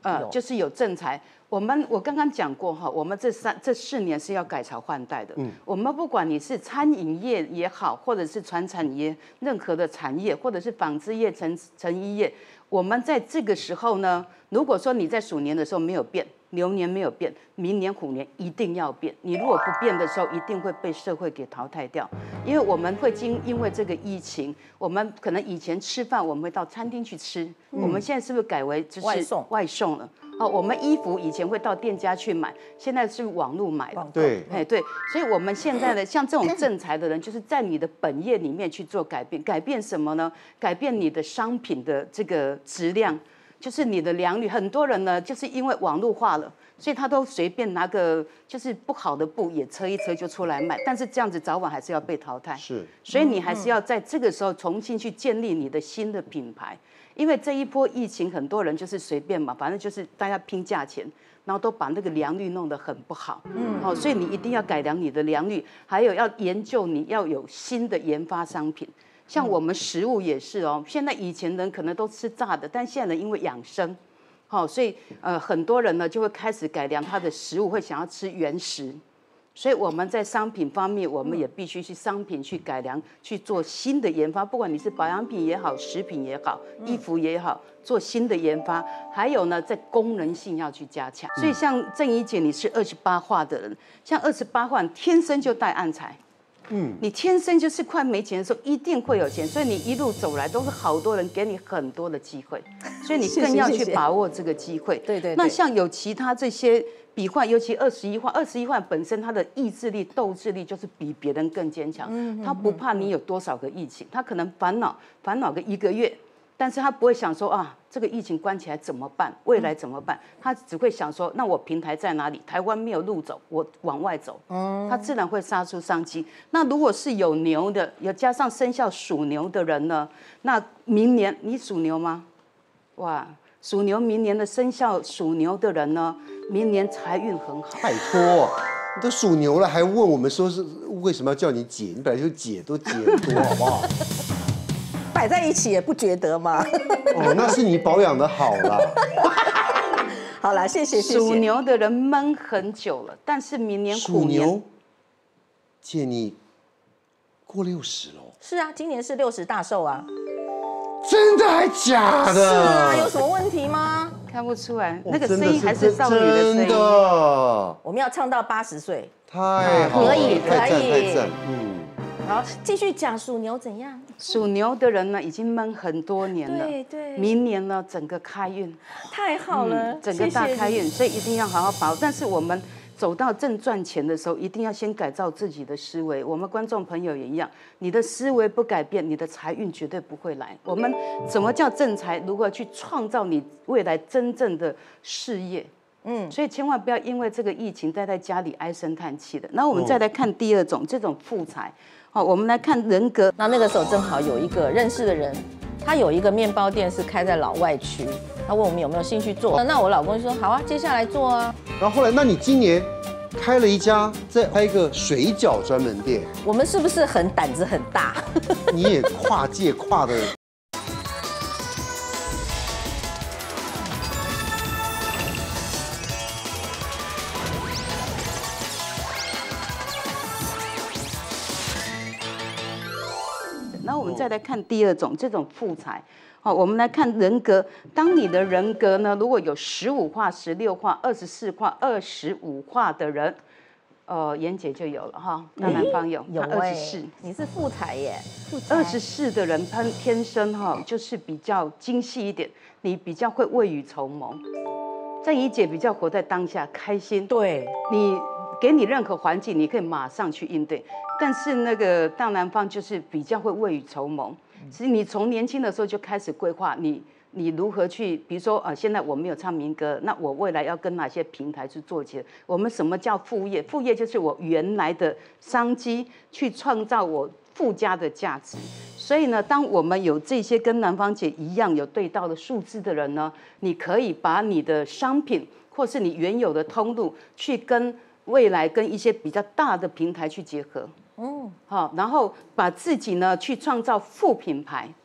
就是有正财。我刚刚讲过哈，我们这4年是要改朝换代的。我们不管你是餐饮业也好，或者是传产业，任何的产业，或者是纺织业、成衣业，我们在这个时候呢，如果说你在鼠年的时候没有变，牛年没有变，明年虎年一定要变。你如果不变的时候，一定会被社会给淘汰掉。因为我们会因为这个疫情，我们可能以前吃饭我们会到餐厅去吃，我们现在是不是改为就是外送了？我们衣服以前会到店家去买，现在是网络买的。 对， 对，所以我们现在呢，像这种正财的人，就是在你的本业里面去做改变。改变什么呢？改变你的商品的这个质量，就是你的良率。很多人呢，就是因为网络化了，所以他都随便拿个就是不好的布也车一车就出来卖，但是这样子早晚还是要被淘汰。 是， 所以你还是要在这个时候重新去建立你的新的品牌。因为这一波疫情，很多人就是随便嘛，反正就是大家拼价钱，然后都把那个良率弄得很不好。所以你一定要改良你的良率，还有要研究你要有新的研发商品。像我们食物也是哦，现在以前人可能都吃炸的，但现在人因为养生，所以很多人呢就会开始改良他的食物，会想要吃原食。所以我们在商品方面，我们也必须去商品去改良，去做新的研发。不管你是保养品也好，食品也好，衣服也好，做新的研发。还有呢，在功能性要去加强。所以像郑怡姐，你是28画的人，像28画，你天生就带暗财。你天生就是快没钱的时候，一定会有钱。所以你一路走来都是好多人给你很多的机会，所以你更要去把握这个机会。 对。 那像有其他这些笔画，尤其21画本身他的意志力、斗志力就是比别人更坚强。他不怕你有多少个疫情，他可能烦恼个1个月，但是他不会想说啊，这个疫情关起来怎么办？未来怎么办？他只会想说，那我平台在哪里？台湾没有路走，我往外走。他自然会杀出商机。那如果是有牛的，有加上生肖属牛的人呢？那明年你属牛吗？哇，属牛明年的生肖属牛的人呢，明年财运很好。 拜托，你都属牛了，还问我们说是为什么要叫你姐？你本来就姐，都姐很多，好不好？ 摆在一起也不觉得吗？ 哦，那是你保养的好啦。 好啦，谢谢。 属牛的人闷很久了，但是明年虎年， 属牛，姐你过60了。 是啊，今年是60大寿啊。 真的还假的？ 是啊，有什么问题吗？ 看不出来，那个声音还是少女的声音。 真的， 我们要唱到80岁， 太好了， 可以太赞， 好，继续讲属牛怎样？ 属牛的人呢，已经闷很多年了。 对， 明年呢，整个开运， 太好了， 整个大开运，所以一定要好好把握。但是我们走到正赚钱的时候，一定要先改造自己的思维。我们观众朋友也一样，你的思维不改变，你的财运绝对不会来。我们什么叫正财？如何去创造你未来真正的事业？所以千万不要因为这个疫情待在家里唉声叹气的。然后我们再来看第二种，这种富财。好，我们来看人格。 那个时候正好有一个认识的人，他有一个面包店是开在老外区，他问我们有没有兴趣做。那我老公就说好啊，接下来做啊。 然后后来，那你今年开了再开一个水饺专门店， 我们是不是胆子很大？ 你也跨界跨的。 然后我们再来看第二种，这种富财。好，我们来看人格。当你的人格呢，如果有15画、16画、24画、25画的人，妍姐就有了哈。大南方有24， 你是富财耶。 24的人，他天生就是比较精细一点，你比较会未雨绸缪。郑怡姐比较活在当下，开心。 对， 你给你任何环境，你可以马上去应对。但是那个大南方就是比较会未雨绸缪。其实你从年轻的时候就开始规划你如何去，比如说现在我没有唱民歌，那我未来要跟哪些平台去做结合？我们什么叫副业？副业就是我原来的商机去创造我附加的价值。所以呢，当我们有这些跟南方姐一样有对到的数字的人呢，你可以把你的商品或是你原有的通路去跟未来跟一些比较大的平台去结合。好，然后把自己呢去创造副品牌。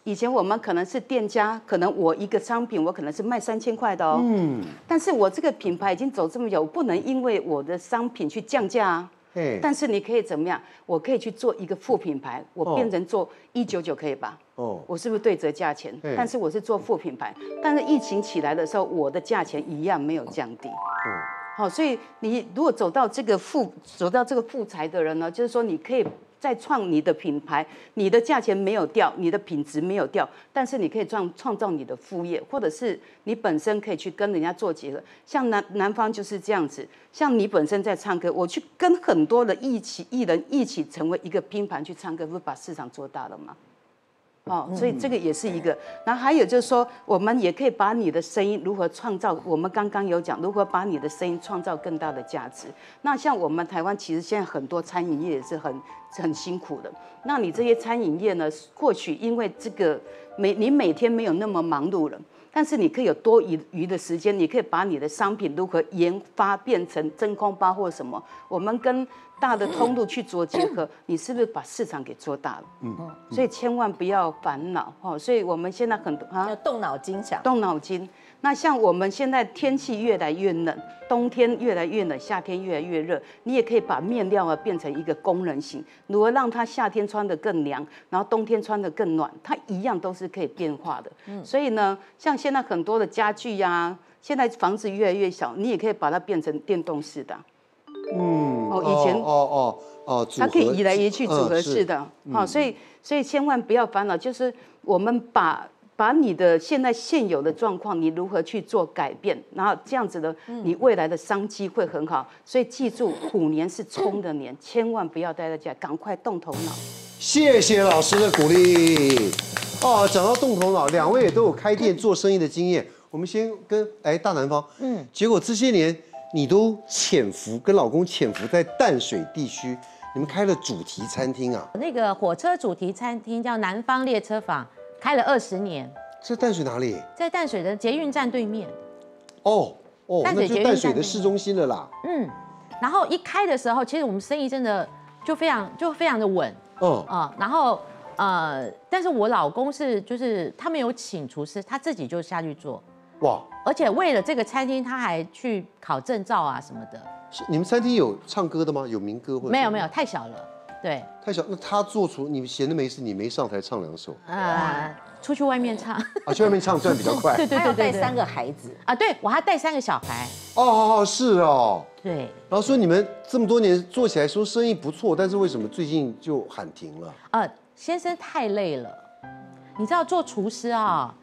以前我们可能是店家，可能我一个商品我可能是卖3000块的哦，但是我这个品牌已经走这么久，我不能因为我的商品去降价啊。但是你可以怎么样？我可以去做一个副品牌，我变成做199可以吧？我是不是对折价钱？但是我是做副品牌，但是疫情起来的时候，我的价钱一样没有降低。好，所以你如果走到这个副材的人呢，就是说你可以再创你的品牌，你的价钱没有掉，你的品质没有掉，但是你可以创造你的副业，或者是你本身可以去跟人家做结合。像南方就是这样子，像你本身在唱歌，我去跟很多的艺人一起成为一个拼盘去唱歌，不是把市场做大了吗？所以这个也是一个。然后还有就是说，我们也可以把你的声音如何创造，我们刚刚有讲如何把你的声音创造更大的价值。那像我们台湾其实现在很多餐饮业也是很辛苦的。那你这些餐饮业呢，或许因为这个你每天没有那么忙碌了。但是你可以有多余的时间，你可以把你的商品如何研发变成真空包或什么，我们跟大的通路去做结合，你是不是把市场给做大了？所以千万不要烦恼哦。所以我们现在很多要动脑筋想， 动脑筋。那像我们现在天气越来越冷，冬天越来越冷，夏天越来越热，你也可以把面料啊变成一个功能性，如何让它夏天穿得更凉，然后冬天穿得更暖，它一样都是可以变化的。所以呢，像现在很多的家具呀，现在房子越来越小，你也可以把它变成电动式的。以前它可以移来移去组合式的。所以千万不要烦恼，就是我们把你的现有的状况，你如何去做改变，然后这样子的，你未来的商机会很好。所以记住，虎年是冲的年，千万不要待在家，赶快动头脑。 谢谢老师的鼓励。讲到动头脑，两位也都有开店做生意的经验。我们先跟大南方，结果这些年你都跟老公潜伏在淡水地区，你们开了主题餐厅啊？ 那个火车主题餐厅叫南方列车坊。开了20年， 在淡水哪里？ 在淡水的捷运站对面。 那就淡水的市中心了啦。 然后一开的时候，其实我们生意真的就非常的稳。然后但是我老公就是他没有请厨师，他自己就下去做。哇！而且为了这个餐厅，他还去考证照啊什么的。 你们餐厅有唱歌的吗？有民歌或者？ 没有，太小了。对， 太小。那他做厨，你闲的没事，你没上台唱2首？ 出去外面唱。 去外面唱赚比较快。 对。 带3个孩子啊，对我还带3个小孩。 是哦。 对。 然后说你们这么多年做起来说生意不错，但是为什么最近就喊停了？ 先生太累了，你知道做厨师啊，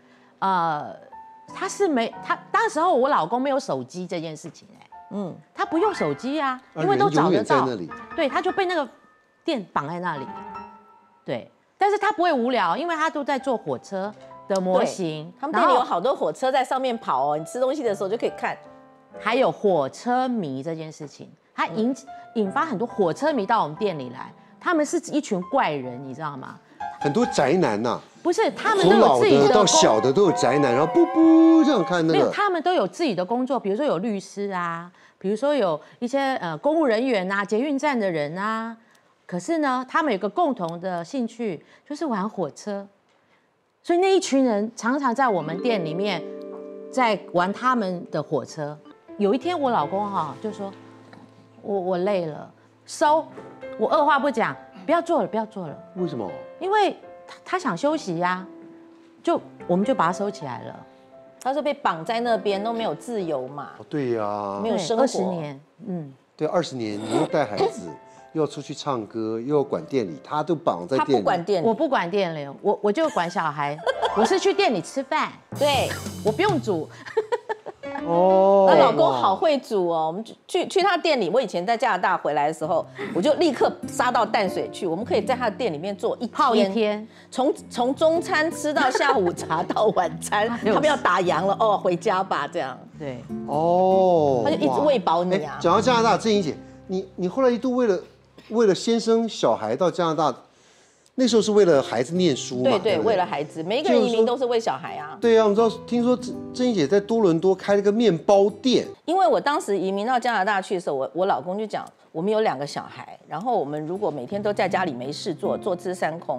他当时候我老公没有手机这件事情他不用手机啊，因为都找得到。对，他就被那个店绑在那里。对，但是他不会无聊，因为他都在做火车的模型。 他们店里有好多火车在上面跑你吃东西的时候就可以看。 还有火车迷这件事情，它引发很多火车迷到我们店里来，他们是一群怪人，你知道吗？ 很多宅男呐。 不是，他们都有自己的， 从老的到小的都有宅男，然后布这样看那个。 没有，他们都有自己的工作，比如说有律师啊，比如说有一些公务人员啊，捷运站的人啊。可是呢，他们有个共同的兴趣，就是玩火车。所以那一群人常常在我们店里面在玩他们的火车。有一天我老公就说，我累了，我二话不讲，不要做了。 为什么？ 因为他想休息呀，我们就把他收起来了。 他说被绑在那边都没有自由嘛。 对呀， 没有生活。 20年， 对，20年，你又带孩子，又要出去唱歌，又要管店里，他都绑在店里。 他不管店里， 我不管店里，我就管小孩。我是去店里吃饭， 对， 我不用煮。 她老公好会煮哦。我们去他店里，我以前在加拿大回来的时候，我就立刻杀到淡水去。我们可以在他的店里面做泡一天， 从中餐吃到下午茶到晚餐。他们要打烊了回家吧这样。 对， 他就一直喂饱你啊。 讲到加拿大，郑怡姐，你后来一度为了先生小孩到加拿大。那时候是为了孩子念书嘛？ 对，为了孩子，每一个人移民都是为小孩啊。 对啊，我们听说郑怡姐在多伦多开了个面包店。 因为我当时移民到加拿大去的时候，我老公就讲，我们有2个小孩，然后我们如果每天都在家里没事做，坐吃山空，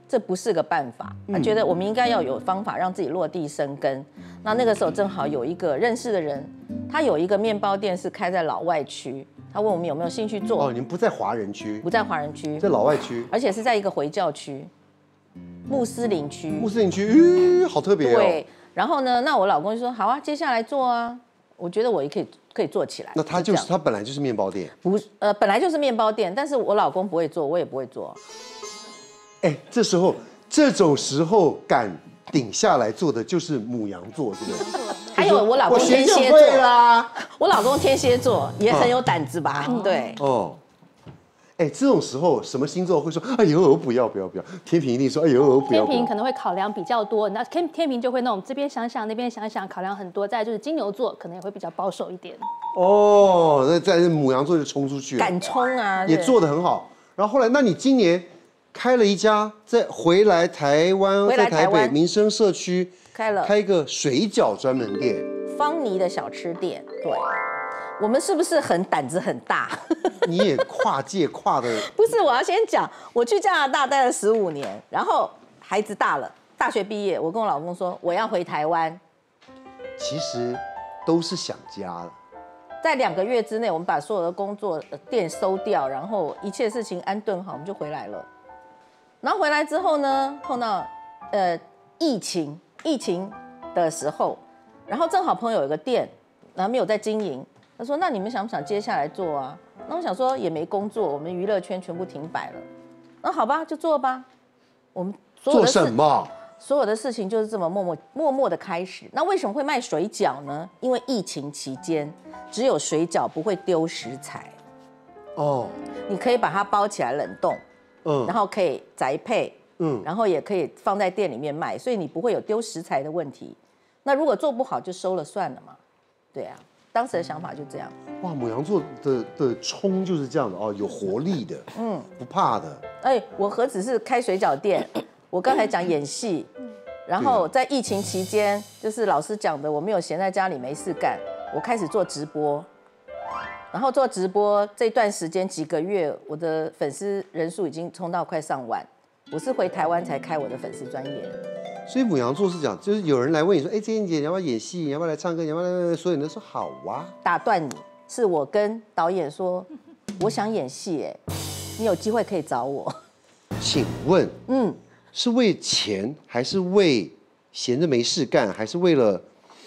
这不是个办法，他觉得我们应该要有方法让自己落地生根。那个时候正好有一个认识的人，他有一个面包店是开在老外区，他问我们有没有兴趣做。 哦，你们不在华人区， 不在华人区， 在老外区， 而且是在一个回教区，穆斯林区。 穆斯林区，好特别哦。 对，然后呢，那我老公就说好啊，接下来做啊，我觉得我也可以做起来。 那他本来就是面包店， 本来就是面包店，但是我老公不会做，我也不会做。 哎，这种时候敢顶下来做的就是牡羊座，是不是？ 还有我老公天蝎座啦，我老公天蝎座也很有胆子吧？对。 哦。哎，这种时候什么星座会说哎呦我不要？天秤一定说哎呦我不要。 天秤可能会考量比较多，那天秤就会那种这边想想那边想想，考量很多。再就是金牛座可能也会比较保守一点。 哦，那在牡羊座就冲出去了， 敢冲啊， 也做得很好。然后后来，那你今年开了一家，回来台湾，在台北民生社区开一个水饺专门店， 方妮的小吃店。对。我们是不是胆子很大？ 你也跨界跨的不是，我要先讲，我去加拿大待了15年，然后孩子大了，大学毕业，我跟我老公说我要回台湾。 其实都是想家的。 在2个月之内，我们把所有的工作店收掉，然后一切事情安顿好，我们就回来了。然后回来之后呢，碰到疫情的时候，然后正好朋友有个店，然后没有在经营。他说：“那你们想不想接下来做啊？”那我想说也没工作，我们娱乐圈全部停摆了。那好吧，就做吧。我们做什么？ 所有的事情就是这么默默的开始。那为什么会卖水饺呢？因为疫情期间，只有水饺不会丢食材。哦，你可以把它包起来冷冻，然后可以宅配，然后也可以放在店里面卖，所以你不会有丢食材的问题。那如果做不好就收了算了嘛。对啊。当时的想法就这样。 哇，牡羊座的冲就是这样的哦，有活力的，不怕的。 哎，我何止是开水饺店，我刚才讲演戏，然后在疫情期间，就是老师讲的，我没有闲在家里没事干，我开始做直播，然后做直播这段时间几个月，我的粉丝人数已经冲到快上万。我是回台湾才开我的粉丝专页。 所以牡羊座是讲，就是有人来问你说，哎，这姐你要不要演戏？你要不要来唱歌？你要不要来？所以你说好啊。 打断你，是我跟导演说，我想演戏，哎，你有机会可以找我。 请问，是为钱，还是为闲着没事干，还是为了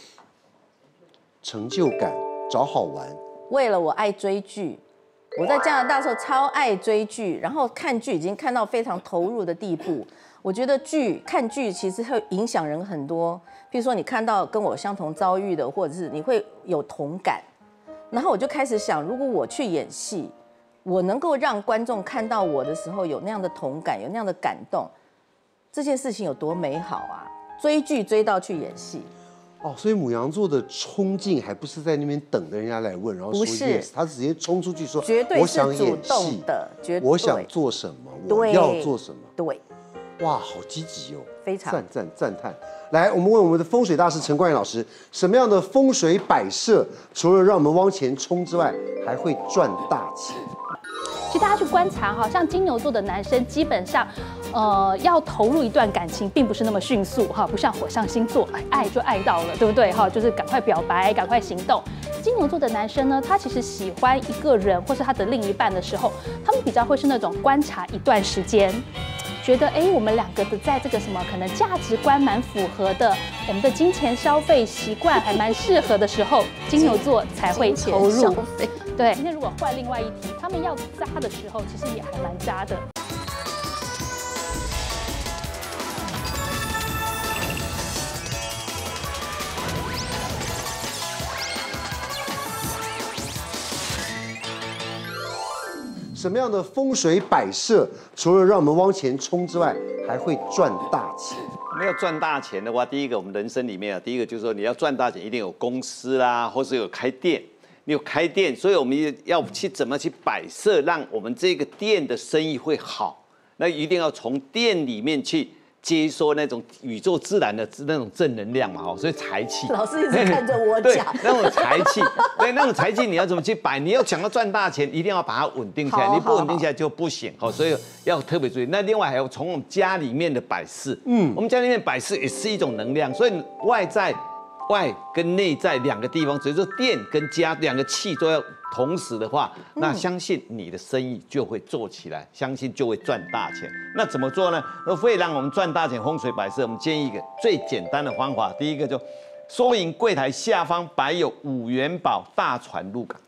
成就感、找好玩？ 为了我爱追剧，我在加拿大的时候超爱追剧，然后看剧已经看到非常投入的地步。我觉得看剧其实会影响人很多，比如说你看到跟我相同遭遇的，或者是你会有同感。然后我就开始想，如果我去演戏，我能够让观众看到我的时候有那样的同感，有那样的感动，这件事情有多美好啊！追剧追到去演戏。 哦，所以牡羊座的冲劲还不是在那边等着人家来问，然后说 yes， 他直接冲出去说， 绝对是主动的，绝对。 我想做什么，我要做什么， 对。 哇，好积极哦， 非常赞叹。来，我们问我们的风水大师陈冠宇老师，什么样的风水摆设，除了让我们往前冲之外，还会赚大钱？ 其实大家去观察哈，像金牛座的男生，基本上，要投入一段感情，并不是那么迅速哈，不像火象星座，爱就爱到了，对不对哈？就是赶快表白，赶快行动。金牛座的男生呢，他其实喜欢一个人或是他的另一半的时候，他们比较会是那种观察一段时间。觉得我们两个的在这个什么可能价值观蛮符合的，我们的金钱消费习惯还蛮适合的时候，金牛座才会投入。对，今天如果换另外一题，他们要渣的时候，其实也还蛮渣的。 什么样的风水摆设，除了让我们往前冲之外，还会赚大钱？ 我们要赚大钱的话，第一个我们人生里面第一个就是说你要赚大钱，一定有公司啦，或是有开店。你有开店，所以我们要去怎么去摆设，让我们这个店的生意会好。那一定要从店里面去接收那种宇宙自然的那种正能量嘛，所以财气。 老师一直看着我对， 讲， 那种财气，对，那种财气你要怎么去摆？你要想要赚大钱，一定要把它稳定下来， 好你不稳定下来就不行，所以要特别注意。那另外还有从我们家里面的摆饰，我们家里面摆饰也是一种能量，所以外跟内在两个地方，所以说店跟家两个气都要同时的话，那相信你的生意就会做起来，相信就会赚大钱。那怎么做呢？会让我们赚大钱，风水摆设，我们建议一个最简单的方法，第一个就收银柜台下方摆有5元宝大船入港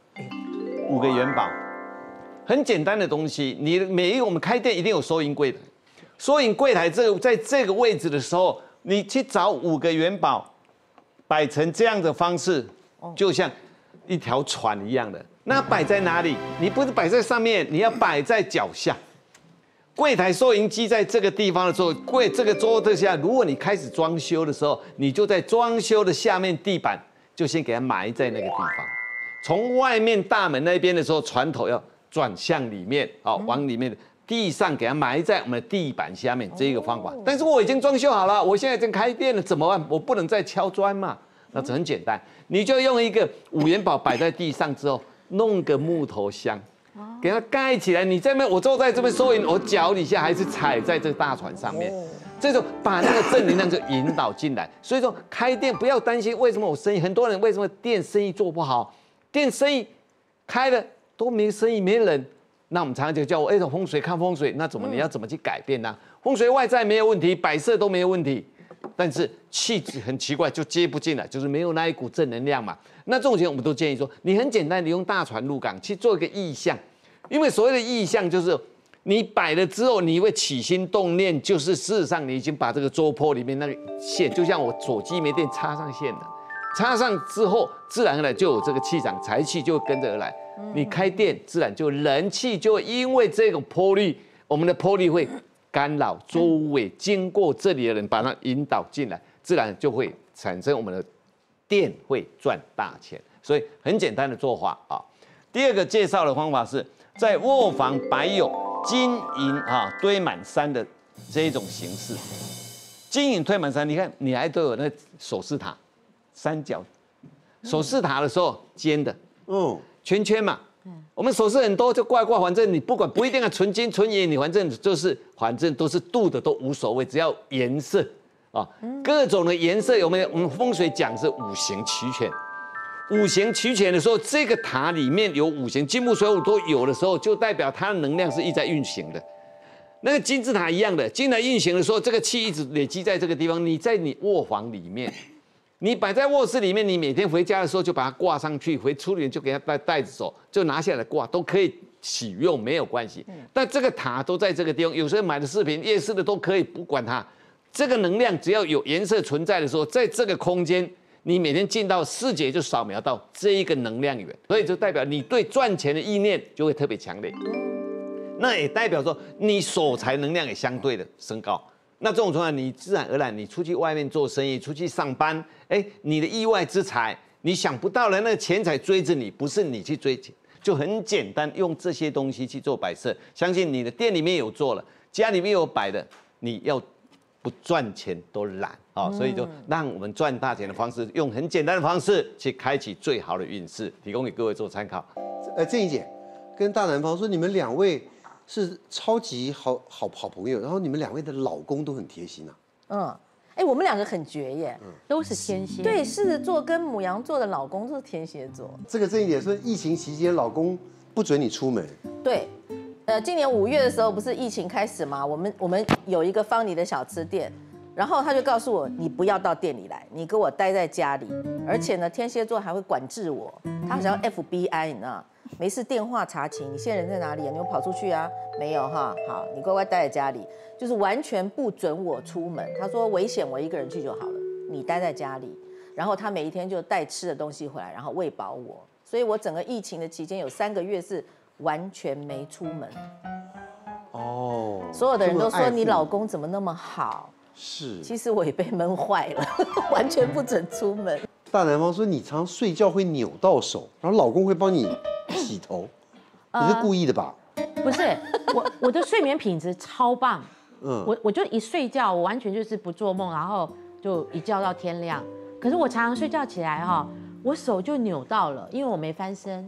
，5个元宝，很简单的东西。我们开店一定有收银柜台，收银柜台在这个位置的时候，你去找5个元宝。摆成这样的方式，就像一条船一样的。那摆在哪里？你不是摆在上面，你要摆在脚下。柜台收银机在这个地方的时候，这个桌子下，如果你开始装修的时候，你就在装修的下面地板，就先给它埋在那个地方。从外面大门那边的时候，船头要转向里面，往里面的。地上给它埋在我们的地板下面，这个方法。但是我已经装修好了，我现在已经开店了，怎么办？我不能再敲砖嘛？那这很简单，你就用一个5元宝摆在地上之后，弄个木头箱，给它盖起来。你这边我坐在这边收银，我脚底下还是踩在这个大船上面，这种把那个正能量就引导进来。所以说开店不要担心为什么我生意，很多人为什么店生意做不好？店生意开了都没生意，没人。那我们常常就叫我风水看风水，那你要怎么去改变呢？风水外在没有问题，摆设都没有问题，但是气质很奇怪，就接不进来，就是没有那一股正能量嘛。那这种情况我们都建议说，你很简单，你用大船入港去做一个意象，因为所谓的意象就是你摆了之后，你会起心动念，就是事实上你已经把这个桌坡里面那个线，就像我手机没电插上线了，插上之后，自然而然就有这个气场，财气就跟着而来。你开店，自然就人气就因为这种波粒，我们的波粒会干扰周围经过这里的人，把它引导进来，自然就会产生我们的店会赚大钱。所以很简单的做法啊。第二个介绍的方法是在卧房摆有金银堆满山的这一种形式。金银堆满山，你看你还都有那首饰塔，三角首饰塔的时候尖的，圈圈嘛，我们首饰很多就挂，反正你不管不一定要纯金纯银，你反正都是镀的都无所谓，只要颜色啊，各种的颜色有没有？我们风水讲是五行齐全，五行齐全的时候，这个塔里面有五行，金木水火都有的时候，就代表它的能量是一直在运行的。那个金字塔一样的，金字塔运行的时候，这个气一直累积在这个地方，你在你卧房里面。你摆在卧室里面，你每天回家的时候就把它挂上去，回出里就给它带着走，就拿下来挂，都可以使用，没有关系。但这个塔都在这个地方，有时候买的饰品、夜市的都可以，不管它。这个能量只要有颜色存在的时候，在这个空间，你每天进到视觉就扫描到这一个能量源，所以就代表你对赚钱的意念就会特别强烈。那也代表说你守财能量也相对的升高。那这种情况，你自然而然，你出去外面做生意，出去上班，你的意外之财，你想不到的那个钱财追着你，不是你去追钱，就很简单，用这些东西去做摆设。相信你的店里面有做了，家里面有摆的，你要不赚钱都懒所以就让我们赚大钱的方式，用很简单的方式去开启最好的运势，提供给各位做参考。 建怡姐跟大南方说，你们两位是超级好朋友，然后你们两位的老公都很贴心我们两个很绝耶， 都是天蝎。 对，狮子座跟牡羊座的老公都是天蝎座。 这个建怡姐说，疫情期间老公不准你出门。 对，今年5月的时候不是疫情开始吗？我们有一个芳妮的小吃店，然后他就告诉我，你不要到店里来，你给我待在家里，而且呢，天蝎座还会管制我，他好像 FBI 你知道。没事，电话查寝，你现在人在哪里啊？你有跑出去啊？没有哈，好，你乖乖待在家里，就是完全不准我出门。他说危险，我一个人去就好了，你待在家里。然后他每一天就带吃的东西回来，然后喂饱我。所以我整个疫情的期间有3个月是完全没出门。所有的人都说你老公怎么那么好？ 是， 其实我也被闷坏了，完全不准出门。 大南方说，你常睡觉会扭到手，然后老公会帮你洗头，你是故意的吧？ 不是，我的睡眠品质超棒， 我就一睡觉，我完全就是不做梦，然后就一觉到天亮。可是我常常睡觉起来哈，我手就扭到了，因为我没翻身。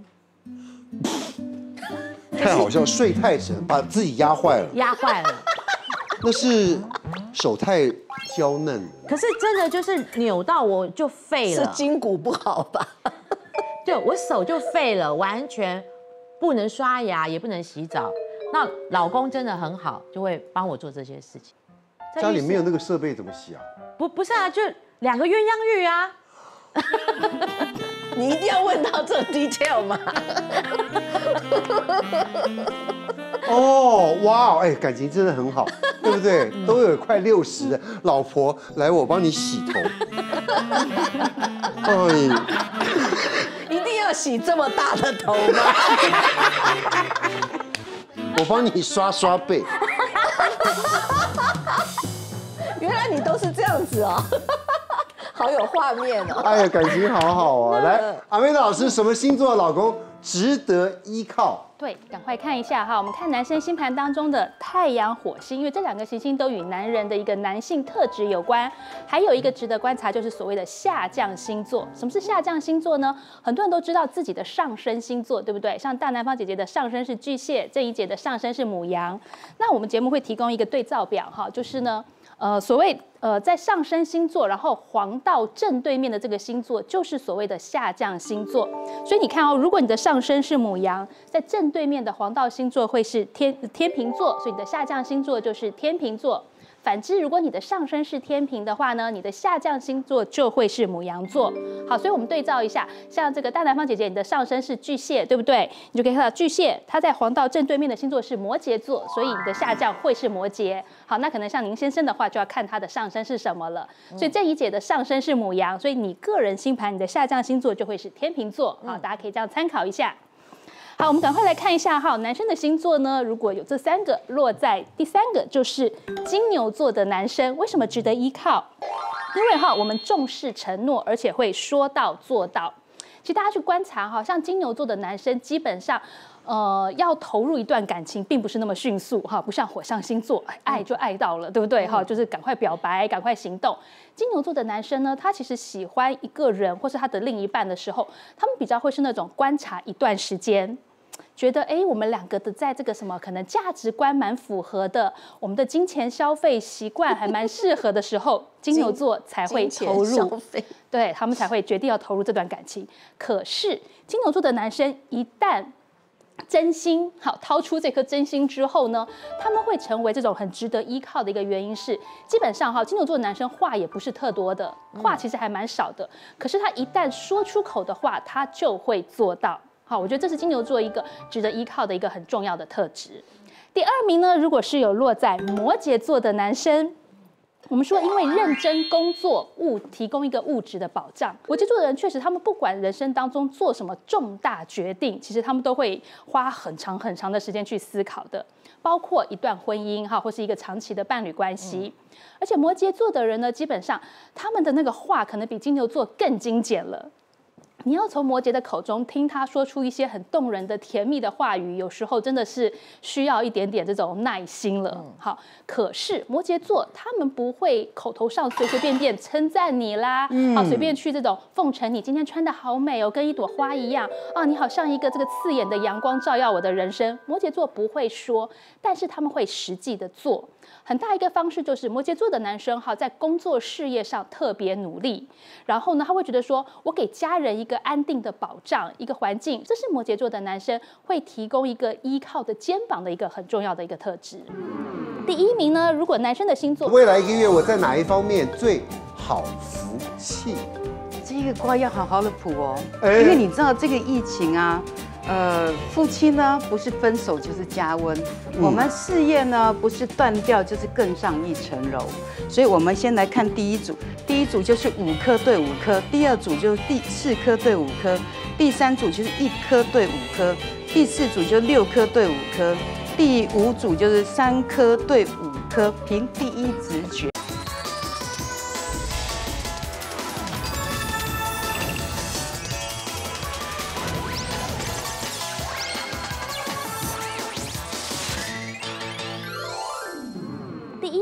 太好笑，睡太沉，把自己压坏了。 压坏了。 那是手太娇嫩了。 可是真的就是扭到我就废了。 是筋骨不好吧？ 对，我手就废了，完全不能刷牙，也不能洗澡。那老公真的很好，就会帮我做这些事情。 家里没有那个设备怎么洗啊？ 不是啊，就2个鸳鸯浴啊。 你一定要问到这 detail 吗？ 哦，哇，哎，感情真的很好，对不对？都有快60的老婆来，我帮你洗头。哎， 一定要洗这么大的头吗？ 我帮你刷刷背。 原来你都是这样子哦，好有画面哦。 哎呀，感情好好啊！来，阿美老师，什么星座的老公值得依靠？ 对，赶快看一下哈，我们看男生星盘当中的太阳、火星，因为这2个行星都与男人的一个男性特质有关。还有一个值得观察，就是所谓的下降星座。什么是下降星座呢？很多人都知道自己的上升星座，对不对？像大南方姐姐的上升是巨蟹，郑怡姐的上升是牡羊。那我们节目会提供一个对照表哈，就是呢，所谓在上升星座，然后黄道正对面的这个星座就是所谓的下降星座。所以你看哦，如果你的上升是牡羊，在正对面的黄道星座会是天秤座，所以你的下降星座就是天秤座。反之，如果你的上升是天秤的话呢，你的下降星座就会是牡羊座。好，所以我们对照一下，像这个大南方姐姐，你的上升是巨蟹，对不对？你就可以看到巨蟹，它在黄道正对面的星座是摩羯座，所以你的下降会是摩羯。好，那可能像您先生的话，就要看他的上升是什么了。所以郑怡姐的上升是牡羊，所以你个人星盘你的下降星座就会是天秤座。好，大家可以这样参考一下。好，我们赶快来看一下哈，男生的星座呢，如果有这3个，落在第3个就是金牛座的男生，为什么值得依靠？因为哈，我们重视承诺，而且会说到做到。其实大家去观察哈，像金牛座的男生，基本上，要投入一段感情，并不是那么迅速哈，不像火象星座，爱就爱到了，对不对哈？就是赶快表白，赶快行动。金牛座的男生呢，他其实喜欢一个人或是他的另一半的时候，他们比较会是那种观察一段时间。觉得我们2个的在这个什么可能价值观蛮符合的，我们的金钱消费习惯还蛮适合的时候，金牛座才会投入，对他们才会决定要投入这段感情。可是金牛座的男生一旦真心好掏出这颗真心之后呢，他们会成为这种很值得依靠的一个原因是，基本上哈金牛座的男生话也不是特多的，话其实还蛮少的，可是他一旦说出口的话，他就会做到。好，我觉得这是金牛座一个值得依靠的一个很重要的特质。第2名呢，如果是有落在摩羯座的男生，我们说因为认真工作提供一个物质的保障。摩羯座的人确实，他们不管人生当中做什么重大决定，其实他们都会花很长很长的时间去思考的，包括一段婚姻哈，或是一个长期的伴侣关系。而且摩羯座的人呢，基本上他们的那个话可能比金牛座更精简了。你要从摩羯的口中听他说出一些很动人的甜蜜的话语，有时候真的是需要一点点这种耐心了。好，可是摩羯座他们不会口头上随随便便称赞你啦，好，随便去这种奉承你今天穿得好美哦，跟一朵花一样啊，你好像一个这个刺眼的阳光照耀我的人生。摩羯座不会说，但是他们会实际的做。很大一个方式就是摩羯座的男生哈，在工作事业上特别努力，然后呢，他会觉得说，我给家人一个安定的保障，一个环境，这是摩羯座的男生会提供一个依靠的肩膀的一个很重要的一个特质。第1名呢，如果男生的星座， 未来1个月我在哪一方面最好福气？ 这个卦要好好的卜哦，因为你知道这个疫情啊。夫妻呢不是分手就是加温，我们事业呢不是断掉就是更上一层楼。所以我们先来看第1组，第1组就是5颗对5颗，第2组就是4颗对5颗，第3组就是1颗对5颗，第4组就6颗对5颗，第5组就是3颗对5颗，凭第一直觉。 第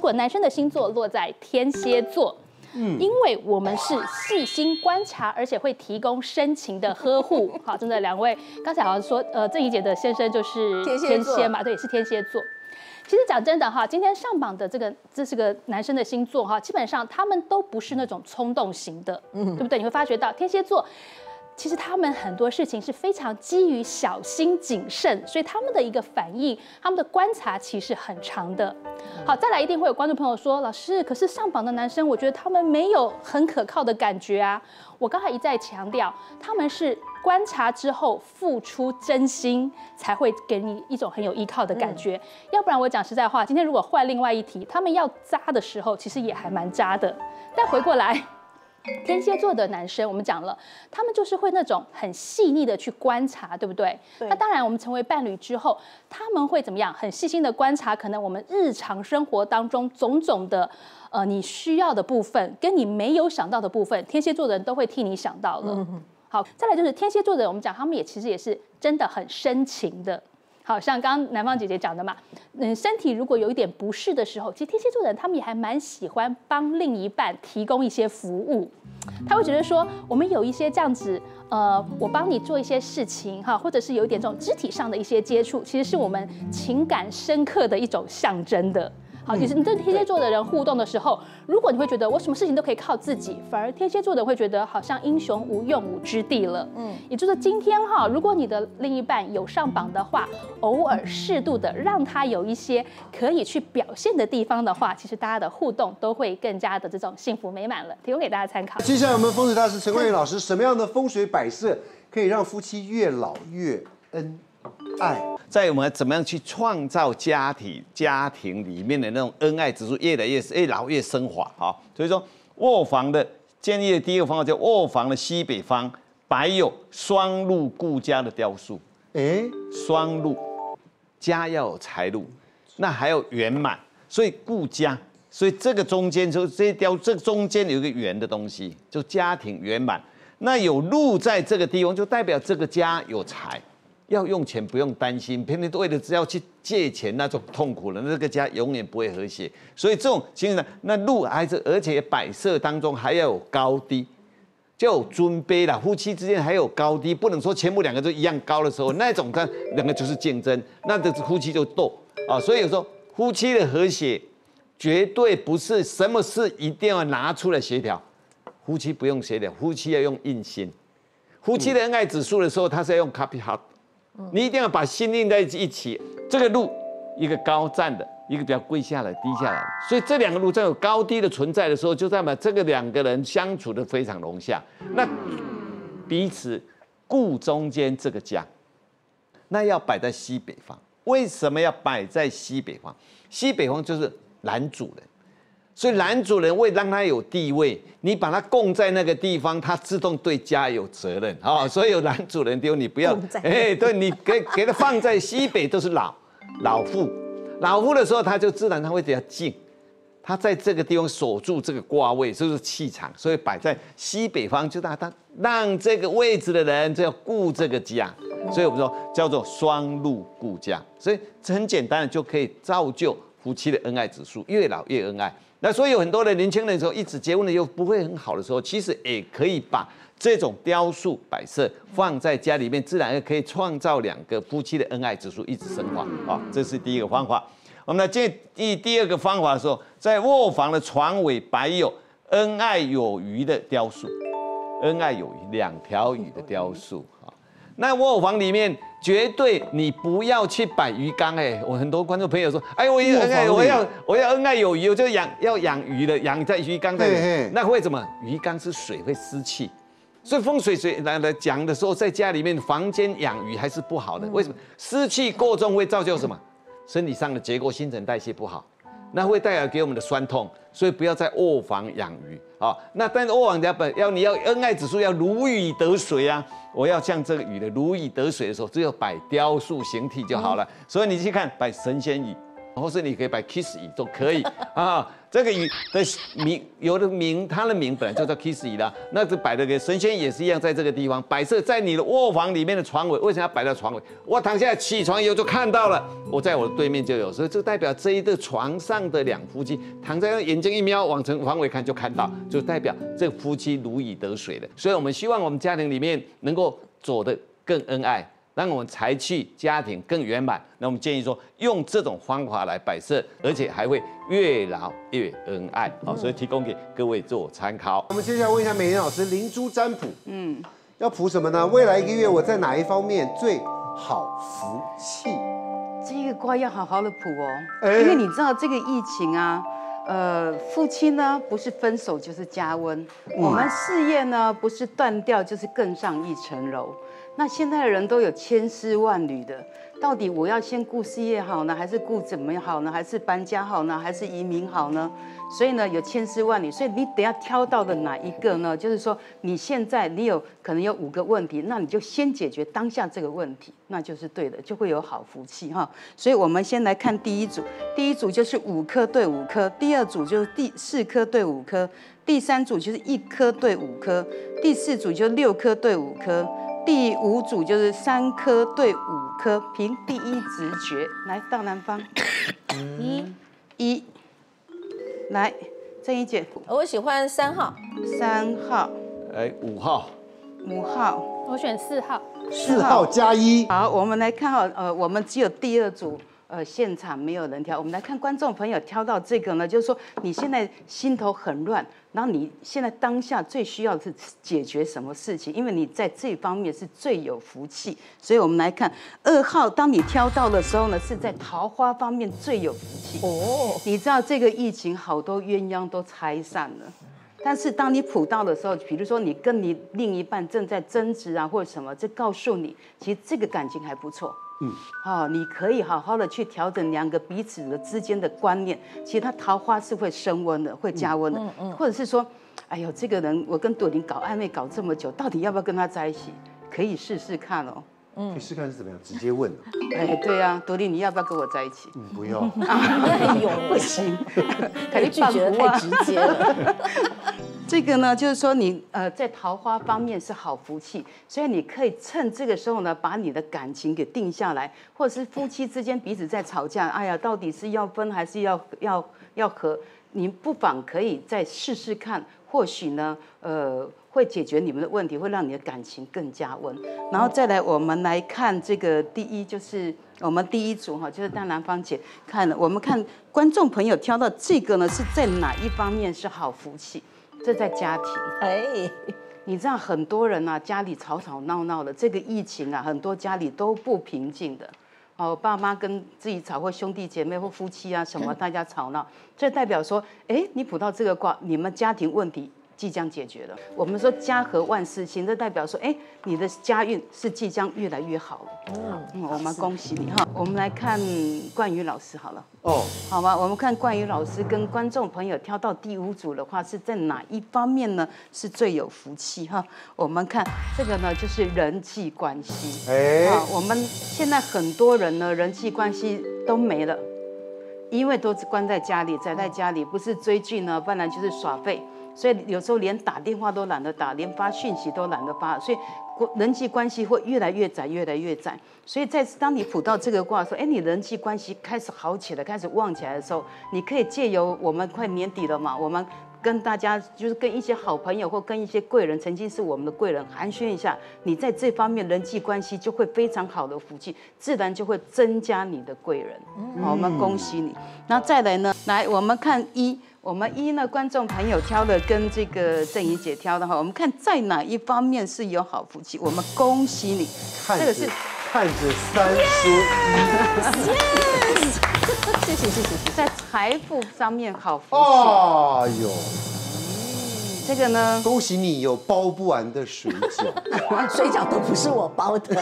果男生的星座落在天蝎座，因为我们是细心观察，而且会提供深情的呵护。好，真的2位，刚才好像说，郑怡姐的先生就是天蝎嘛，对，是天蝎座。其实讲真的哈，今天上榜的这是个男生的星座哈，基本上他们都不是那种冲动型的，对不对？你会发觉到天蝎座。其实他们很多事情是非常基于小心谨慎，所以他们的一个反应，他们的观察期是很长的。好，再来一定会有观众朋友说，老师，可是上榜的男生，我觉得他们没有很可靠的感觉啊。我刚才一再强调，他们是观察之后付出真心，才会给你一种很有依靠的感觉。要不然我讲实在话，今天如果换另外一题，他们要渣的时候，其实也还蛮渣的。但回过来。天蝎座的男生，我们讲了，他们就是会那种很细腻的去观察，对不对？那当然，我们成为伴侣之后，他们会怎么样？很细心的观察，可能我们日常生活当中种种的，你需要的部分，跟你没有想到的部分，天蝎座的人都会替你想到了。好，再来就是天蝎座的人，我们讲他们其实也是真的很深情的。好像刚刚南方姐姐讲的嘛，身体如果有一点不适的时候，其实天蝎座的人他们也还蛮喜欢帮另一半提供一些服务，他会觉得说，我们有一些这样子，我帮你做一些事情哈，或者是有一点这种肢体上的一些接触，其实是我们情感深刻的一种象征的。好，其实你跟天蝎座的人互动的时候，如果你会觉得我什么事情都可以靠自己，反而天蝎座的人会觉得好像英雄无用武之地了。也就是今天哈，如果你的另一半有上榜的话，偶尔适度的让他有一些可以去表现的地方的话，其实大家的互动都会更加的这种幸福美满了。提供给大家参考。 接下来我们风水大师陈冠宇老师，什么样的风水摆设可以让夫妻越老越恩爱？ 在我们怎么样去创造家庭里面的那种恩爱指数越来越老越升华啊！所以说卧房的建议的第一个方法叫卧房的西北方摆有双禄顾家的雕塑。双禄，家要有财路，那还有圆满，所以顾家，所以这个中间就这中间有一个圆的东西，就家庭圆满。那有禄在这个地方，就代表这个家有财。要用钱不用担心，偏偏为了只要去借钱那种痛苦了，那这个家永远不会和谐。所以这种情形呢，那禄还是而且摆设当中还要有高低，就有尊卑啦。夫妻之间还有高低，不能说全部2个都一样高的时候，那种的2个就是竞争，那这夫妻就斗啊。所以有时候夫妻的和谐绝对不是什么事一定要拿出来协调，夫妻不用协调，夫妻要用印心。夫妻的恩爱指数的时候，它是要用 copy heart。你一定要把心印在一起，这个路一个高站的，一个比较跪下来、低下来的，所以这2个路在有高低的存在的时候，就代表这个2个人相处的非常融洽，那彼此顾中间这个家，那要摆在西北方。为什么要摆在西北方？西北方就是男主人。所以男主人为让他有地位，你把他供在那个地方，他自动对家有责任啊。所以有男主人丢你不要，对你给他放在西北都是老妇的时候，他就自然他会比较静，他在这个地方守住这个卦位，就是气场，所以摆在西北方，就他让这个位置的人就要顾这个家，所以我们说叫做双禄顾家，所以很简单的就可以造就夫妻的恩爱指数越老越恩爱。那所以有很多的年轻人的时候，一直结婚了又不会很好的时候，其实也可以把这种雕塑摆设放在家里面，自然也可以创造2个夫妻的恩爱指数一直升华啊。这是第一个方法。我们来建议第2个方法的时候，在卧房的床尾摆有恩爱有余的雕塑，恩爱有余2条鱼的雕塑啊。那卧房里面绝对你不要去摆鱼缸我很多观众朋友说，我要恩爱有余，我就要养鱼的，养在鱼缸在那会怎么？鱼缸是水会湿气，所以风水来讲的时候，在家里面房间养鱼还是不好的。为什么？湿气过重会造就什么？身体上的结构、新陈代谢不好，那会带来给我们的酸痛，所以不要在卧房养鱼啊。那但是卧房你要恩爱指数要如鱼得水啊。我要像这个鱼的如鱼得水的时候，只有摆雕塑形体就好了。所以你去看摆神仙鱼， 或是你可以摆 kiss 椅都可以啊。这个椅的名，有的名它的名本来就叫 kiss 椅啦，那这摆的给神仙也是一样，在这个地方摆设在你的卧房里面的床尾，为什么要摆到床尾？我躺下来起床以后就看到了，我在我的对面就有，所以这代表这一个床上的两夫妻躺在那，眼睛一瞄往床尾看就看到，就代表这夫妻如鱼得水了。所以我们希望我们家庭里面能够走得更恩爱。让我们财气家庭更圆满，那我们建议说用这种方法来摆设，而且还会越老越恩爱，好，所以提供给各位做参考。 我们接下来问一下美玲老师，灵珠占卜，要卜什么呢？未来1个月我在哪一方面最好福气？ 这个卦要好好的卜哦，因为你知道这个疫情啊。夫妻呢不是分手就是加温，我们事业呢不是断掉就是更上一层楼。那现在的人都有千丝万缕的，到底我要先顾事业好呢，还是顾怎么好呢？还是搬家好呢？还是移民好呢？所以呢有千丝万缕，所以你得要挑到的哪一个呢？就是说你现在你可能有5个问题，那你就先解决当下这个问题，那就是对的，就会有好福气哈。所以我们先来看第一组，第一组就是5颗对5颗，第2组就是4颗对5颗，第3组就是1颗对5颗，第4组就6颗对5颗。第5组就是3颗对5颗，凭第一直觉。来到南方，一，来郑怡姐， 我喜欢3号 ，3号， 哎，5号 ，5号， 我选4号 ，4号加1。 好，我们来看哈，我们只有第2组。现场没有人挑，我们来看观众朋友挑到这个呢，就是说你现在心头很乱，然后你现在当下最需要的是解决什么事情？因为你在这方面是最有福气，所以我们来看2号，当你挑到的时候呢，是在桃花方面最有福气哦。你知道这个疫情好多鸳鸯都拆散了。但是当你卜到的时候，比如说你跟你另一半正在争执啊，或者什么，这告诉你，其实这个感情还不错。你可以好好的去调整2个彼此的之间的观念，其实他桃花是会升温的，会加温的，或者是说，哎呦，这个人我跟朵琳搞暧昧搞这么久，到底要不要跟他在一起？可以试试看哦。 可以试看是怎么样，直接问。 哎，对啊，朵琳，你要不要跟我在一起？ 不要。 不行， 可以拒绝的太直接了。 这个呢，就是说你在桃花方面是好福气，所以你可以趁这个时候呢，把你的感情给定下来，或者是夫妻之间彼此在吵架，哎呀，到底是要分还是要和？你不妨可以再试试看，或许呢，会解决你们的问题，会让你的感情更加温。然后再来，我们来看这个就是我们第1组哈，就是大南方姐看了，我们看观众朋友挑到这个呢，是在哪一方面是好福气？这在家庭，你知道很多人啊，家里吵吵闹闹的，这个疫情啊，很多家里都不平静的。爸妈跟自己吵，或兄弟姐妹或夫妻啊什么，大家吵闹，这代表说，你卜到这个卦，你们家庭问题即将解决了。我们说家和万事兴，这代表说，你的家运是即将越来越好了。我们恭喜你哈。我们来看冠宇老师好了。好吗？我们看冠宇老师跟观众朋友挑到第5组的话，是在哪一方面呢？是最有福气哈。我们看这个呢，就是人际关系。我们现在很多人呢，人际关系都没了，因为都关在家里，宅在家里，不是追剧呢，不然就是耍废。所以有时候连打电话都懒得打，连发讯息都懒得发，所以人际关系会越来越窄，越来越窄。所以当你卜到这个卦的时候，你人际关系开始好起来，开始旺起来的时候，你可以借由我们快年底了嘛，我们跟大家就是跟一些好朋友或跟一些贵人，曾经是我们的贵人寒暄一下，你在这方面人际关系就会非常好的福气，自然就会增加你的贵人。好，我们恭喜你。然后再来呢，来我们看我们呢，观众朋友挑的跟这个郑怡姐挑的哈，我们看在哪一方面是有好福气，我们恭喜你。这个是看着3说1。 谢谢。 在财富上面好福气。这个呢， 恭喜你有包不完的水饺。 水饺都不是我包的。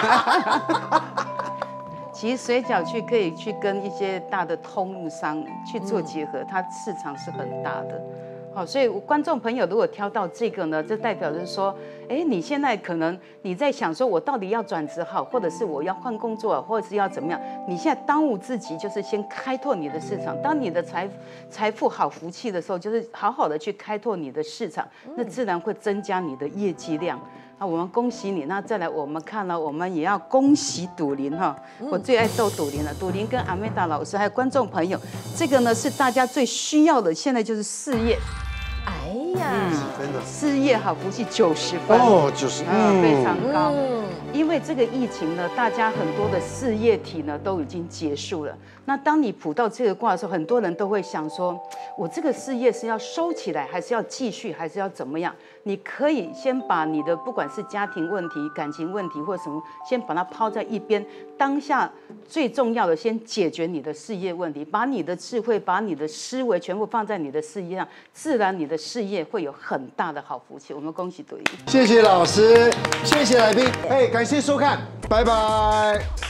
其实水饺可以去跟一些大的通路商去做结合，它市场是很大的。 好，所以观众朋友如果挑到这个呢，这代表就是说，哎，你现在可能你在想说，我到底要转职好，或者是我要换工作，或者是要怎么样？你现在当务之急就是先开拓你的市场。当你的财富好福气的时候，就是好好的去开拓你的市场，那自然会增加你的业绩量。那我们恭喜你。那再来，我们看了，我们也要恭喜赌林哈，我最爱逗赌林了。赌林跟阿美达老师还有观众朋友，这个呢是大家最需要的，现在就是事业。 哎呀， 真的事业好福气90分哦，90， 非常高。因为这个疫情呢，大家很多的事业体呢都已经结束了。那当你卜到这个卦的时候，很多人都会想说，我这个事业是要收起来，还是要继续，还是要怎么样？你可以先把你的不管是家庭问题、感情问题或什么，先把它抛在一边。当下最重要的，先解决你的事业问题，把你的智慧、把你的思维全部放在你的事业上，自然你的事业会有很大的好福气。我们恭喜赌林， 谢谢老师，谢谢来宾，哎，感谢收看，拜拜。